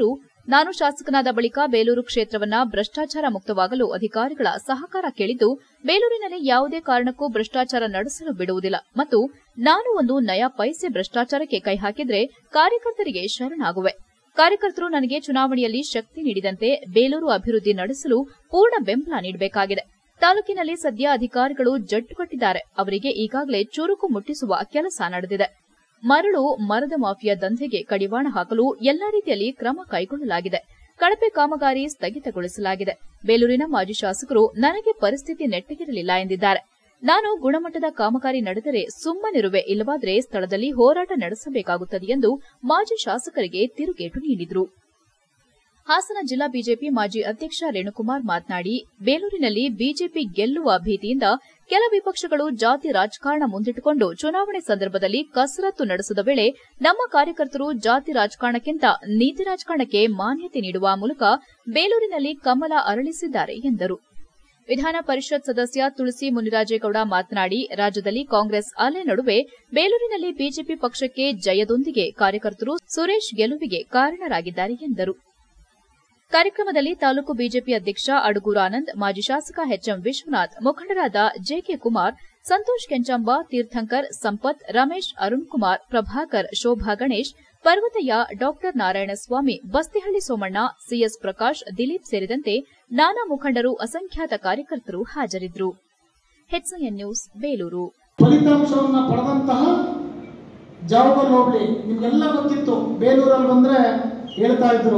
ನಾನು ಶಾಸಕನಾದ ಬಳಿಕ ಬೇಲೂರು ಕ್ಷೇತ್ರವನ್ನ ಭ್ರಷ್ಟಾಚಾರ ಮುಕ್ತವಾಗಲು ಅಧಿಕಾರಿಗಳ ಸಹಕಾರ ಕೇಳಿದ್ದು, ಬೇಲೂರಿನಲ್ಲಿ ಯಾವುದೇ ಕಾರಣಕ್ಕೂ ಭ್ರಷ್ಟಾಚಾರ ನಡೆಸಲು ಬಿಡುವುದಿಲ್ಲ ಮತ್ತು ನಾನು ಒಂದು ನಯಾ ಪೈಸೆ ಭ್ರಷ್ಟಾಚಾರಕ್ಕೆ ಕೈ ಹಾಕಿದ್ರೆ ಕಾರ್ಯಕರ್ತರಿಗೆ ಶರಣಾಗುವೆ. ಕಾರ್ಯಕರ್ತರು ನನಗೆ ಚುನಾವಣೆಯಲ್ಲಿ ಶಕ್ತಿ ನೀಡಿದಂತೆ ಬೇಲೂರು ಅಭಿವೃದ್ಧಿ ನಡೆಸಲು ಪೂರ್ಣ ಬೆಂಬಲ ನೀಡಬೇಕಾಗಿದೆ. ತಾಲೂಕಿನಲ್ಲಿ ಸದ್ಯ ಅಧಿಕಾರಿಗಳು ಜಡ್ಡುಗಟ್ಟಿದ್ದಾರೆ. ಅವರಿಗೆ ಈಗಾಗಲೇ ಚುರುಕು ಮುಟ್ಟಿಸುವ ಕೆಲಸ ನಡೆದಿದೆ. ಮರಳು ಮರದ ಮಾಫಿಯಾ ದಂಧೆಗೆ ಕಡಿವಾಣ ಹಾಕಲು ಎಲ್ಲಾ ರೀತಿಯಲ್ಲಿ ಕ್ರಮ ಕೈಗೊಳ್ಳಲಾಗಿದೆ. ಕಳಪೆ ಕಾಮಗಾರಿ ಸ್ಥಗಿತಗೊಳಿಸಲಾಗಿದೆ. ಬೇಲೂರಿನ ಮಾಜಿ ಶಾಸಕರು ನನಗೆ ಪರಿಸ್ಥಿತಿ ನೆಟ್ಟಗಿರಲಿಲ್ಲ ಎಂದಿದ್ದಾರೆ. ನಾನು ಗುಣಮಟ್ಟದ ಕಾಮಗಾರಿ ನಡೆದರೆ ಸುಮ್ಮನಿರುವೆ, ಇಲ್ಲವಾದರೆ ಸ್ಥಳದಲ್ಲಿ ಹೋರಾಟ ನಡೆಸಬೇಕಾಗುತ್ತದೆ ಎಂದು ಮಾಜಿ ಶಾಸಕರಿಗೆ ತಿರುಗೇಟು ನೀಡಿದರು. ಹಾಸನ ಜಿಲ್ಲಾ ಬಿಜೆಪಿ ಮಾಜಿ ಅಧ್ಯಕ್ಷ ರೇಣುಕುಮಾರ್ ಮಾತನಾಡಿ, ಬೇಲೂರಿನಲ್ಲಿ ಬಿಜೆಪಿ ಗೆಲ್ಲುವ ಭೀತಿಯಿಂದ ಕೆಲ ವಿಪಕ್ಷಗಳು ಜಾತಿ ರಾಜಕಾರಣ ಮುಂದಿಟ್ಟುಕೊಂಡು ಚುನಾವಣೆ ಸಂದರ್ಭದಲ್ಲಿ ಕಸರತ್ತು ನಡೆಸಿದ ವೇಳೆ ನಮ್ಮ ಕಾರ್ಯಕರ್ತರು ಜಾತಿ ರಾಜಕಾರಣಕ್ಕಿಂತ ನೀತಿ ರಾಜಕಾರಣಕ್ಕೆ ಮಾನ್ಯತೆ ನೀಡುವ ಮೂಲಕ ಬೇಲೂರಿನಲ್ಲಿ ಕಮಲ ಅರಳಿಸಿದ್ದಾರೆ ಎಂದರು. ವಿಧಾನ ಪರಿಷತ್ ಸದಸ್ಯ ತುಳಸಿ ಮುನಿರಾಜೇಗೌಡ ಮಾತನಾಡಿ, ರಾಜ್ಯದಲ್ಲಿ ಕಾಂಗ್ರೆಸ್ ಅಲೆ ನಡುವೆ ಬೇಲೂರಿನಲ್ಲಿ ಬಿಜೆಪಿ ಪಕ್ಷಕ್ಕೆ ಜಯದೊಂದಿಗೆ ಕಾರ್ಯಕರ್ತರು ಸುರೇಶ್ ಗೆಲುವಿಗೆ ಕಾರಣರಾಗಿದ್ದಾರೆ ಎಂದರು. ಕಾರ್ಯಕ್ರಮದಲ್ಲಿ ತಾಲೂಕು ಬಿಜೆಪಿ ಅಧ್ಯಕ್ಷ ಅಡಗೂರು ಆನಂದ್, ಮಾಜಿ ಶಾಸಕ ಎಚ್ಎಂ ವಿಶ್ವನಾಥ್, ಮುಖಂಡರಾದ ಜೆಕೆ ಕುಮಾರ್, ಸಂತೋಷ್ ಕೆಂಚಂಬ, ತೀರ್ಥಂಕರ್, ಸಂಪತ್, ರಮೇಶ್, ಅರುಣ್ ಕುಮಾರ್, ಪ್ರಭಾಕರ್, ಶೋಭಾ ಗಣೇಶ್, ಪರ್ವತಯ್ಯ, ಡಾ ನಾರಾಯಣಸ್ವಾಮಿ, ಬಸ್ತಿಹಳ್ಳಿ ಸೋಮಣ್ಣ, ಸಿಎಸ್ ಪ್ರಕಾಶ್, ದಿಲೀಪ್ ಸೇರಿದಂತೆ ನಾನಾ ಮುಖಂಡರು, ಅಸಂಖ್ಯಾತ ಕಾರ್ಯಕರ್ತರು ಹಾಜರಿದ್ದರು. HN news Belur. ಫಲಿತಾಂಶವನ್ನು ಪಡೆದಂತಹ ಜಾವಗಲ್ ಹೋಬಳಿ ನಿಮ್ಗೆಲ್ಲ ಗೊತ್ತಿತ್ತು. ಬೇಲೂರಲ್ಲಿ ಬಂದ್ರೆ ಹೇಳ್ತಾ ಇದ್ರು,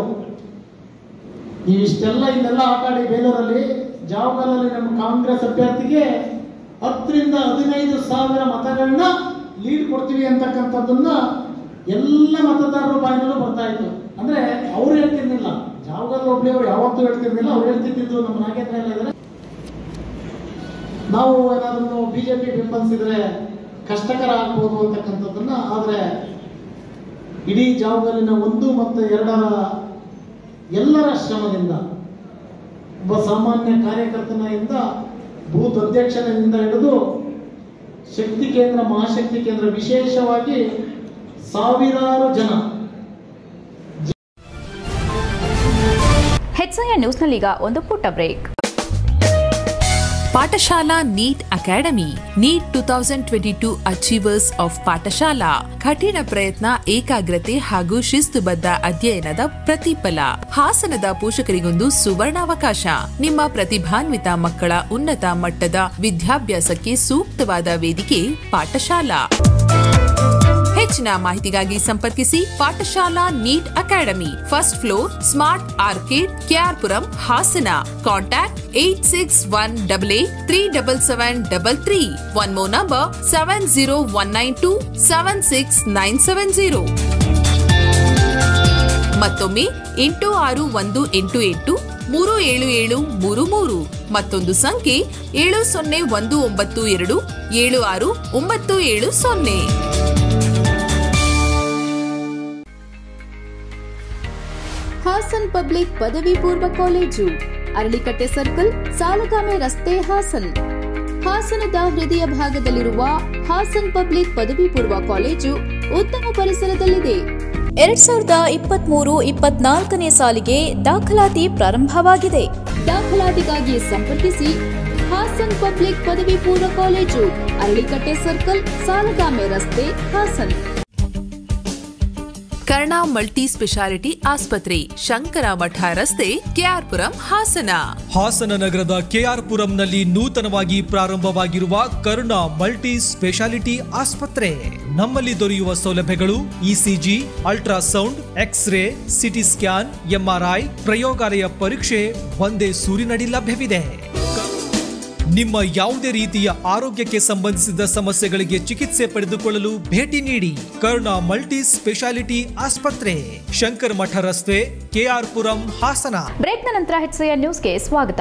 ಇಷ್ಟೆಲ್ಲ ಇಲ್ಲೆಲ್ಲ ಆಟ ಆಡಿ ಬೇಲೂರಲ್ಲಿ ಜಾವಗಲ್ಲಲ್ಲಿ ನಮ್ಮ ಕಾಂಗ್ರೆಸ್ ಅಭ್ಯರ್ಥಿಗೆ ಹತ್ತರಿಂದ ಹದಿನೈದು ಸಾವಿರ ಮತಗಳನ್ನ ಲೀಡ್ ಕೊಡ್ತೀವಿ ಅಂತಕ್ಕಂಥದ್ದನ್ನ ಎಲ್ಲ ಮತದಾರರ ಬಾಯಿನಲ್ಲೂ ಬರ್ತಾ ಇತ್ತು. ಅಂದ್ರೆ ಅವ್ರು ಹೇಳ್ತಿರ್ಲಿಲ್ಲ, ಜಾವಗಲ್ ಹೋಬಳಿ ಅವರು ಯಾವತ್ತೂ ಹೇಳ್ತಿರ್ಲಿಲ್ಲ, ಅವ್ರು ಹೇಳ್ತಿದ್ದು ನಮ್ಮ ನಾಗೇಂದ್ರ ಎಲ್ಲ ಇದ್ದಾರೆ, ನಾವು ಏನಾದ್ರೂ ಬಿಜೆಪಿ ಬೆಂಬಲಿಸಿದ್ರೆ ಕಷ್ಟಕರ ಆಗ್ಬೋದು ಅಂತಕ್ಕಂಥದ್ದನ್ನ. ಆದ್ರೆ ಇಡೀ ಜಾವಗಲ್ಲಿನ ಒಂದು ಮತ್ತು ಎರಡರ ಎಲ್ಲರ ಶ್ರಮದಿಂದ, ಒಬ್ಬ ಸಾಮಾನ್ಯ ಕಾರ್ಯಕರ್ತನಿಂದ ಬೂತ್ ಅಧ್ಯಕ್ಷನಿಂದ ಹಿಡಿದು ಶಕ್ತಿ ಕೇಂದ್ರ, ಮಹಾಶಕ್ತಿ ಕೇಂದ್ರ, ವಿಶೇಷವಾಗಿ ಸಾವಿರಾರು ಜನ. ಹೆಚ್ಎನ್ ನ್ಯೂಸ್ನಲ್ಲೀಗ ಒಂದು ಪುಟ್ಟ break. Pathashala NEET academy NEET two thousand twenty two achievers of Pathashala ಕಠಿಣ ಪ್ರಯತ್ನ, ಏಕಾಗ್ರತೆ ಹಾಗೂ ಶಿಸ್ತುಬದ್ಧ ಅಧ್ಯಯನದ ಪ್ರತಿಫಲ. ಹಾಸನದ ಪೋಷಕರಿಗೊಂದು ಸುವರ್ಣಾವಕಾಶ. ನಿಮ್ಮ ಪ್ರತಿಭಾನ್ವಿತ ಮಕ್ಕಳ ಉನ್ನತ ಮಟ್ಟದ ವಿದ್ಯಾಭ್ಯಾಸಕ್ಕೆ ಸೂಕ್ತವಾದ ವೇದಿಕೆ ಪಾಠಶಾಲಾ. ಹೆಚ್ಚಿನ ಮಾಹಿತಿಗಾಗಿ ಸಂಪರ್ಕಿಸಿ Pathashala NEET academy, first floor, smart arcade, KR Puram, Hassan. Contact eight six one double eight three double seven double three. One more number seven zero one nine two seven six nine seven zero. ಮತ್ತೊಮ್ಮೆ ಎಂಟು ಆರು ಒಂದು ಎಂಟು ಎಂಟು ಮೂರು ಏಳು ಏಳು ಮೂರು ಮೂರು. ಮತ್ತೊಂದು ಸಂಖ್ಯೆ ಏಳು ಸೊನ್ನೆ ಒಂದು ಒಂಬತ್ತು ಎರಡು ಏಳು ಆರು ಒಂಬತ್ತು ಏಳು ಸೊನ್ನೆ. ಹಾಸನ್ ಪಬ್ಲಿಕ್ ಪದವಿ ಪೂರ್ವ ಕಾಲೇಜು, ಅರಳಿಕಟ್ಟೆ ಸರ್ಕಲ್, ಸಾಲಗಾಮೆ ರಸ್ತೆ, ಹಾಸನ್. ಹಾಸನದ ಹೃದಯ ಭಾಗದಲ್ಲಿರುವ ಹಾಸನ್ ಪಬ್ಲಿಕ್ ಪದವಿ ಪೂರ್ವ ಕಾಲೇಜು ಉತ್ತಮ ಪರಿಸರದಲ್ಲಿದೆ. ಎರಡ್ ಸಾವಿರದ ಇಪ್ಪತ್ಮೂರು ಇಪ್ಪತ್ನಾಲ್ಕನೇ ಸಾಲಿಗೆ ದಾಖಲಾತಿ ಪ್ರಾರಂಭವಾಗಿದೆ. ದಾಖಲಾತಿಗಾಗಿ ಸಂಪರ್ಕಿಸಿ ಹಾಸನ್ ಪಬ್ಲಿಕ್ ಪದವಿ ಪೂರ್ವ ಕಾಲೇಜು, ಅರಳಿಕಟ್ಟೆ ಸರ್ಕಲ್, ಸಾಲಗಾಮೆ ರಸ್ತೆ, ಹಾಸನ್. ಕರ್ಣ ಮಲ್ಟಿ ಸ್ಪೆಷಾಲಿಟಿ ಆಸ್ಪತ್ರೆ, ಶಂಕರಮಠ ರಸ್ತೆ, ಕೆಆರ್ಪುರಂ, ಹಾಸನ. ಹಾಸನ ನಗರದ ಕೆಆರ್ಪುರಂನಲ್ಲಿ ನೂತನವಾಗಿ ಪ್ರಾರಂಭವಾಗಿರುವ ಕರ್ಣ ಮಲ್ಟಿ ಸ್ಪೆಷಾಲಿಟಿ ಆಸ್ಪತ್ರೆ. ನಮ್ಮಲ್ಲಿ ದೊರೆಯುವ ಸೌಲಭ್ಯಗಳು ECG, ultrasound, x ray, CT scan, MRI, ಪ್ರಯೋಗಾಲಯ ಪರೀಕ್ಷೆ ಒಂದೇ ಸೂರಿನಡಿ ಲಭ್ಯವಿದೆ. ನಿಮ್ಮ ಯಾವುದೇ ರೀತಿಯ ಆರೋಗ್ಯಕ್ಕೆ ಸಂಬಂಧಿಸಿದ ಸಮಸ್ಯೆಗಳಿಗೆ ಚಿಕಿತ್ಸೆ ಪಡೆದುಕೊಳ್ಳಲು ಭೇಟಿ ನೀಡಿ. ಕರ್ಣ ಮಲ್ಟಿ ಸ್ಪೆಷಾಲಿಟಿ ಆಸ್ಪತ್ರೆ, ಶಂಕರಮಠ ರಸ್ತೆ, ಕೆಆರ್ಪುರಂ, ಹಾಸನ. ಬ್ರೇಕ್ನ ನಂತರ ಹೆಚ್ಎನ್ ನ್ಯೂಸ್ಗೆ ಸ್ವಾಗತ.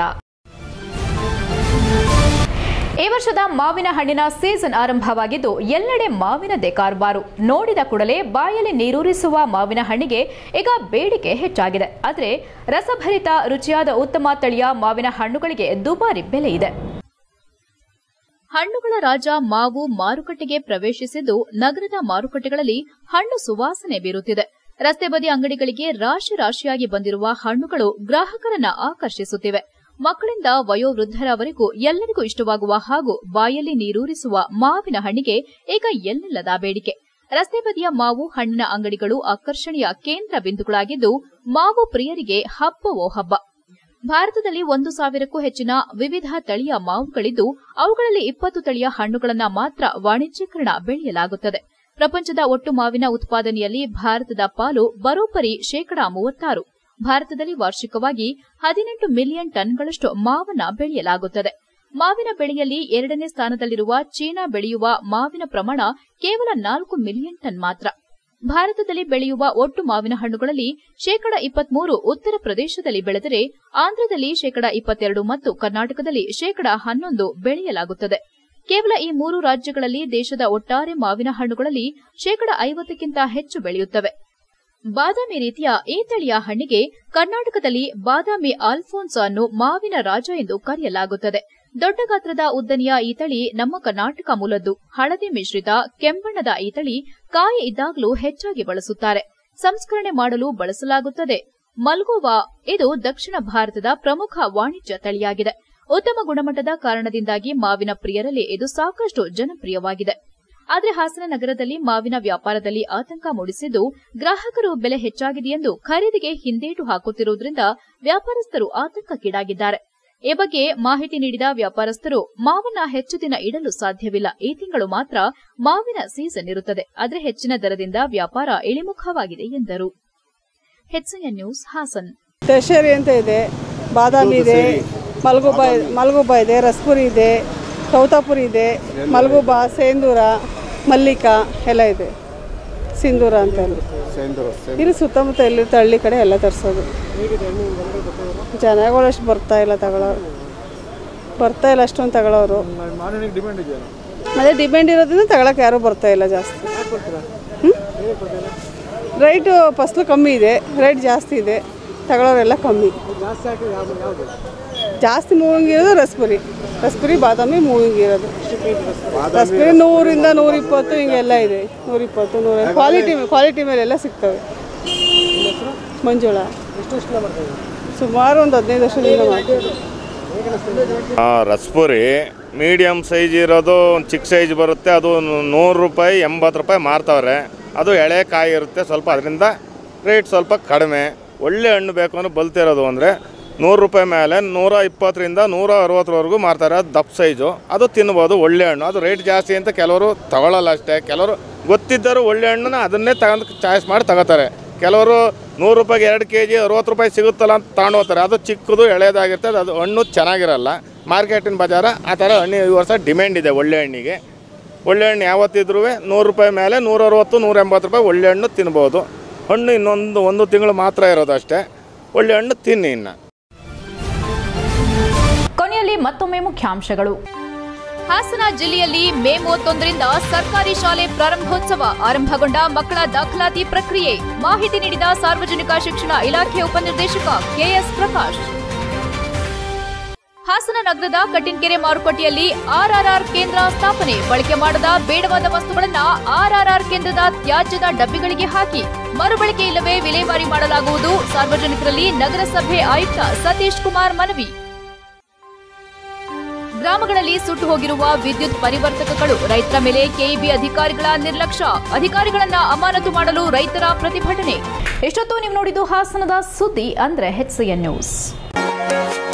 ಈ ವರ್ಷದ ಮಾವಿನ ಹಣ್ಣಿನ ಸೀಸನ್ ಆರಂಭವಾಗಿದ್ದು ಎಲ್ಲೆಡೆ ಮಾವಿನದೇ ಕಾರುಬಾರು. ನೋಡಿದ ಕೂಡಲೇ ಬಾಯಲ್ಲಿ ನೀರೂರಿಸುವ ಮಾವಿನ ಹಣ್ಣಿಗೆ ಈಗ ಬೇಡಿಕೆ ಹೆಚ್ಚಾಗಿದೆ. ಆದರೆ ರಸಭರಿತ ರುಚಿಯಾದ ಉತ್ತಮ ತಳಿಯ ಮಾವಿನ ಹಣ್ಣುಗಳಿಗೆ ದುಬಾರಿ ಬೆಲೆ ಇದೆ. ಹಣ್ಣುಗಳ ರಾಜ ಮಾವು ಮಾರುಕಟ್ಟೆಗೆ ಪ್ರವೇಶಿಸಿದ್ದು ನಗರದ ಮಾರುಕಟ್ಟೆಗಳಲ್ಲಿ ಹಣ್ಣು ಸುವಾಸನೆ ಬೀರುತ್ತಿದೆ. ರಸ್ತೆ ಬದಿ ಅಂಗಡಿಗಳಿಗೆ ರಾಶಿ ರಾಶಿಯಾಗಿ ಬಂದಿರುವ ಹಣ್ಣುಗಳು ಗ್ರಾಹಕರನ್ನ ಆಕರ್ಷಿಸುತ್ತಿವೆ. ಮಕ್ಕಳಿಂದ ವಯೋವೃದ್ಧರವರೆಗೂ ಎಲ್ಲರಿಗೂ ಇಷ್ಟವಾಗುವ ಹಾಗೂ ಬಾಯಲ್ಲಿ ನೀರೂರಿಸುವ ಮಾವಿನ ಹಣ್ಣಿಗೆ ಈಗ ಎಲ್ಲಿಲ್ಲದ ಬೇಡಿಕೆ. ರಸ್ತೆ ಬದಿಯ ಮಾವು ಹಣ್ಣಿನ ಅಂಗಡಿಗಳು ಆಕರ್ಷಣೆಯ ಕೇಂದ್ರ ಬಿಂದುಗಳಾಗಿದ್ದು, ಮಾವು ಪ್ರಿಯರಿಗೆ ಹಬ್ಬವೋ ಹಬ್ಬ. ಭಾರತದಲ್ಲಿ ಒಂದು ಸಾವಿರಕ್ಕೂ ಹೆಚ್ಚಿನ ವಿವಿಧ ತಳಿಯ ಮಾವುಗಳಿದ್ದು, ಅವುಗಳಲ್ಲಿ ಇಪ್ಪತ್ತು ತಳಿಯ ಹಣ್ಣುಗಳನ್ನು ಮಾತ್ರ ವಾಣಿಜ್ಯೀಕರಣ ಬೆಳೆಯಲಾಗುತ್ತದೆ. ಪ್ರಪಂಚದ ಒಟ್ಟು ಮಾವಿನ ಉತ್ಪಾದನೆಯಲ್ಲಿ ಭಾರತದ ಪಾಲು ಬರೋಬ್ಬರಿ ಶೇಕಡಾ ಮೂವತ್ತಾರು. ಭಾರತದಲ್ಲಿ ವಾರ್ಷಿಕವಾಗಿ ಹದಿನೆಂಟು ಮಿಲಿಯನ್ ಟನ್ಗಳಷ್ಟು ಮಾವನ್ನ ಬೆಳೆಯಲಾಗುತ್ತದೆ. ಮಾವಿನ ಬೆಳೆಯಲ್ಲಿ ಎರಡನೇ ಸ್ಥಾನದಲ್ಲಿರುವ ಚೀನಾ ಬೆಳೆಯುವ ಮಾವಿನ ಪ್ರಮಾಣ ಕೇವಲ ನಾಲ್ಕು ಮಿಲಿಯನ್ ಟನ್ ಮಾತ್ರ. ಭಾರತದಲ್ಲಿ ಬೆಳೆಯುವ ಒಟ್ಟು ಮಾವಿನ ಹಣ್ಣುಗಳಲ್ಲಿ ಶೇಕಡಾ ಇಪ್ಪತ್ಮೂರು ಉತ್ತರ ಪ್ರದೇಶದಲ್ಲಿ ಬೆಳೆದರೆ, ಆಂಧ್ರದಲ್ಲಿ ಶೇಕಡಾ ಇಪ್ಪತ್ತೆರಡು ಮತ್ತು ಕರ್ನಾಟಕದಲ್ಲಿ ಶೇಕಡಾ ಹನ್ನೊಂದು ಬೆಳೆಯಲಾಗುತ್ತದೆ. ಕೇವಲ ಈ ಮೂರು ರಾಜ್ಯಗಳಲ್ಲಿ ದೇಶದ ಒಟ್ಟಾರೆ ಮಾವಿನ ಹಣ್ಣುಗಳಲ್ಲಿ ಶೇಕಡಾ ಐವತ್ತಕ್ಕಿಂತ ಹೆಚ್ಚು ಬೆಳೆಯುತ್ತವೆ. ಬಾದಾಮಿ ರೀತಿಯ ಈ ತಳಿಯ ಹಣ್ಣಿಗೆ ಕರ್ನಾಟಕದಲ್ಲಿ ಬಾದಾಮಿ ಆಲ್ಫೋನ್ಸೋ ಅನ್ನು ಮಾವಿನ ರಾಜ ಎಂದು ಕರೆಯಲಾಗುತ್ತದೆ. ದೊಡ್ಡ ಗಾತ್ರದ ಉದ್ದನೆಯ ಈ ತಳಿ ನಮ್ಮ ಕರ್ನಾಟಕ ಮೂಲದ್ದು. ಹಳದಿ ಮಿಶ್ರಿತ ಕೆಂಬಣ್ಣದ ಈ ತಳಿ ಕಾಯಿ ಇದ್ದಾಗಲೂ ಹೆಚ್ಚಾಗಿ ಬಳಸುತ್ತಾರೆ. ಸಂಸ್ಕರಣೆ ಮಾಡಲು ಬಳಸಲಾಗುತ್ತದೆ. ಮಲ್ಗೋವಾ ಇದು ದಕ್ಷಿಣ ಭಾರತದ ಪ್ರಮುಖ ವಾಣಿಜ್ಯ ತಳಿಯಾಗಿದೆ. ಉತ್ತಮ ಗುಣಮಟ್ಟದ ಕಾರಣದಿಂದಾಗಿ ಮಾವಿನ ಪ್ರಿಯರಲ್ಲಿ ಇದು ಸಾಕಷ್ಟು ಜನಪ್ರಿಯವಾಗಿದೆ. ಆದರೆ ಹಾಸನ ನಗರದಲ್ಲಿ ಮಾವಿನ ವ್ಯಾಪಾರದಲ್ಲಿ ಆತಂಕ ಮೂಡಿಸಿದ್ದು, ಗ್ರಾಹಕರು ಬೆಲೆ ಹೆಚ್ಚಾಗಿದೆಯೆಂದು ಖರೀದಿಗೆ ಹಿಂದೇಟು ಹಾಕುತ್ತಿರುವುದರಿಂದ ವ್ಯಾಪಾರಸ್ಥರು ಆತಂಕಕ್ಕೀಡಾಗಿದ್ದಾರೆ. ಈ ಬಗ್ಗೆ ಮಾಹಿತಿ ನೀಡಿದ ವ್ಯಾಪಾರಸ್ಥರು, ಮಾವನ್ನ ಹೆಚ್ಚು ದಿನ ಇಡಲು ಸಾಧ್ಯವಿಲ್ಲ. ಈ ತಿಂಗಳು ಮಾತ್ರ ಮಾವಿನ ಸೀಸನ್ ಇರುತ್ತದೆ. ಆದರೆ ಹೆಚ್ಚಿನ ದರದಿಂದ ವ್ಯಾಪಾರ ಇಳಿಮುಖವಾಗಿದೆ ಎಂದರು. HN news Haasan. ದಶೇರಿ ಅಂತ ಇದೆ, ಬಾದಾಮಿ ಇದೆ, ಮಲ್ಗುಬಾ ಮಲ್ಗುಬಾ ಇದೆ, ರಸ್ಪುರಿ ಇದೆ, ಸೌತಾಪುರಿ ಇದೆ, ಮಲ್ಗುಬಾ, ಸೇಂದೂರ, ಮಲ್ಲಿಕಾ ಎಲ್ಲ ಇದೆ. ಸಿಂಧೂರ ಅಂತ ಇಲ್ಲಿ ಸುತ್ತಮುತ್ತ ಎಲ್ಲಿರುತ್ತೆ ಹಳ್ಳಿ ಕಡೆ ಎಲ್ಲ ತರಿಸೋದು. ಜನಗಳು ಅಷ್ಟು ಬರ್ತಾ ಇಲ್ಲ ತಗೊಳ್ಳೋರು, ಬರ್ತಾ ಇಲ್ಲ ಅಷ್ಟೊಂದು ತಗೊಳ್ಳೋರು. ಅದೇ ಡಿಮ್ಯಾಂಡ್ ಇರೋದ್ರಿಂದ ತಗೊಳಕ್ಕೆ ಯಾರೂ ಬರ್ತಾ ಇಲ್ಲ ಜಾಸ್ತಿ. ರೈಟು ಫಸ್ಲು ಕಮ್ಮಿ ಇದೆ, ರೇಟ್ ಜಾಸ್ತಿ ಇದೆ, ತಗೊಳ್ಳೋರೆಲ್ಲ ಕಮ್ಮಿ. ಜಾಸ್ತಿ ಮೂವಿಂಗ್ ಇರೋದು ರಸ್ಪುರಿ, ರಸ್ಪುರಿ ಬಾದಾಮಿ ಮೂವಿಂಗ್ ಇರೋದು. ರಸ್ಪುರಿ ನೂರಿಂದ ನೂರಿಪ್ಪತ್ತು ಹಿಂಗೆಲ್ಲ ಇದೆ, ನೂರಿಪ್ಪತ್ತು ನೂರ ಕ್ವಾಲಿಟಿ ಕ್ವಾಲಿಟಿ ಮೇಲೆಲ್ಲ ಸಿಗ್ತವೆ. ಮಂಜುಳಾ ಸುಮಾರು ಒಂದು ಹದಿನೈದು ವರ್ಷದಿಂದ ಮಾಡ್ತೀವಿ. ರಸ್ಪುರಿ ಮೀಡಿಯಮ್ ಸೈಜ್ ಇರೋದು ಒಂದು ಚಿಕ್ಕ ಸೈಜ್ ಬರುತ್ತೆ, ಅದು ನೂರು ರೂಪಾಯಿ ಎಂಬತ್ತು ರೂಪಾಯಿ ಮಾರ್ತಾವ್ರೆ. ಅದು ಎಳೆ ಕಾಯಿ ಇರುತ್ತೆ, ಸ್ವಲ್ಪ ಅದರಿಂದ ರೇಟ್ ಸ್ವಲ್ಪ ಕಡಿಮೆ. ಒಳ್ಳೆ ಹಣ್ಣು ಬೇಕು ಅಂದ್ರೆ ಬಲ್ತಿರೋದು ಅಂದರೆ ನೂರು ರೂಪಾಯಿ ಮೇಲೆ ನೂರ ಇಪ್ಪತ್ತರಿಂದ ನೂರ ಅರವತ್ತರವರೆಗೂ ಮಾರ್ತಾರೆ. ಅದು ದಪ್ಪ ಸೈಜು, ಅದು ತಿನ್ಬೋದು. ಒಳ್ಳೆ ಹಣ್ಣು, ಅದು ರೇಟ್ ಜಾಸ್ತಿ ಅಂತ ಕೆಲವರು ತಗೊಳ್ಳಲ್ಲ ಅಷ್ಟೇ. ಕೆಲವರು ಗೊತ್ತಿದ್ದರು ಒಳ್ಳೆ ಹಣ್ಣನ್ನ ಅದನ್ನೇ ತಗೊಂಡು ಚಾಯ್ಸ್ ಮಾಡಿ ತಗೋತಾರೆ. ಕೆಲವರು ನೂರು ರೂಪಾಯಿಗೆ ಎರಡು ಕೆ ಜಿ ಅರವತ್ತು ರೂಪಾಯಿ ಸಿಗುತ್ತಲ್ಲ ಅಂತ ತಗೊಂಡು ಹೋಗ್ತಾರೆ. ಅದು ಚಿಕ್ಕದು ಎಳೆದಾಗಿರ್ತದೆ, ಅದು ಹಣ್ಣು ಚೆನ್ನಾಗಿರಲ್ಲ. ಮಾರ್ಕೆಟಿನ ಬಜಾರ ಆ ಥರ ಹಣ್ಣು ಈ ವರ್ಷ ಡಿಮ್ಯಾಂಡ್ ಇದೆ ಒಳ್ಳೆ ಹಣ್ಣಿಗೆ. ಒಳ್ಳೆ ಹಣ್ಣು ಯಾವತ್ತಿದ್ರೂ ನೂರು ರೂಪಾಯಿ ಮೇಲೆ ನೂರ ಅರವತ್ತು ನೂರ ಎಂಬತ್ತು ರೂಪಾಯಿ ಒಳ್ಳೆ ಹಣ್ಣು ತಿನ್ಬೋದು. ಹಣ್ಣು ಇನ್ನೊಂದು ಒಂದು ತಿಂಗಳು ಮಾತ್ರ ಇರೋದು ಅಷ್ಟೇ. ಒಳ್ಳೆ ಹಣ್ಣು ತಿನ್ನಿ. ಇನ್ನು ಕೊನೆಯಲ್ಲಿ ಮತ್ತೊಮ್ಮೆ ಮುಖ್ಯಾಂಶಗಳು. ಹಾಸನ ಜಿಲ್ಲೆಯಲ್ಲಿ ಮೇ ಮೂವತ್ತೊಂದರಿಂದ ಸರ್ಕಾರಿ ಶಾಲೆ ಪ್ರಾರಂಭೋತ್ಸವ ಆರಂಭಗೊಂಡ ಮಕ್ಕಳ ದಾಖಲಾತಿ ಪ್ರಕ್ರಿಯೆ. ಮಾಹಿತಿ ನೀಡಿದ ಸಾರ್ವಜನಿಕ ಶಿಕ್ಷಣ ಇಲಾಖೆ ಉಪನಿರ್ದೇಶಕ ಕೆಎಸ್ ಪ್ರಕಾಶ್. ಹಾಸನ ನಗರದ ಕಟ್ಟಿನಕೆರೆ ಮಾರುಕಟ್ಟೆಯಲ್ಲಿ ಆರ್ಆರ್ಆರ್ ಕೇಂದ್ರ ಸ್ಥಾಪನೆ. ಬಳಕೆ ಮಾಡದ ಬೇಡವಾದ ವಸ್ತುಗಳನ್ನು ಆರ್ಆರ್ಆರ್ ಕೇಂದ್ರದ ತ್ಯಾಜ್ಯದ ಡಬ್ಬಿಗಳಿಗೆ ಹಾಕಿ ಮರುಬಳಕೆ ಇಲ್ಲವೇ ವಿಲೇವಾರಿ ಮಾಡಲಾಗುವುದು. ಸಾರ್ವಜನಿಕರಲ್ಲಿ ನಗರಸಭೆ ಆಯುಕ್ತ ಸತೀಶ್ ಕುಮಾರ್ ಮನವಿ. ಗ್ರಾಮಗಳಲ್ಲಿ ಸುಟ್ಟು ಹೋಗಿರುವ ವಿದ್ಯುತ್ ಪರಿವರ್ತಕಗಳು, ರೈತರ ಮೇಲೆ ಕೆಇಬಿ ಅಧಿಕಾರಿಗಳ ನಿರ್ಲಕ್ಷ್ಯ. ಅಧಿಕಾರಿಗಳನ್ನ ಅಮಾನತು ಮಾಡಲು ರೈತರ ಪ್ರತಿಭಟನೆ. ಎಷ್ಟೊತ್ತು ನೀವು ನೋಡಿದ್ದು ಹಾಸನದ ಸುದ್ದಿ ಅಂದ್ರೆ ಹೆಚ್ಎನ್ ನ್ಯೂಸ್.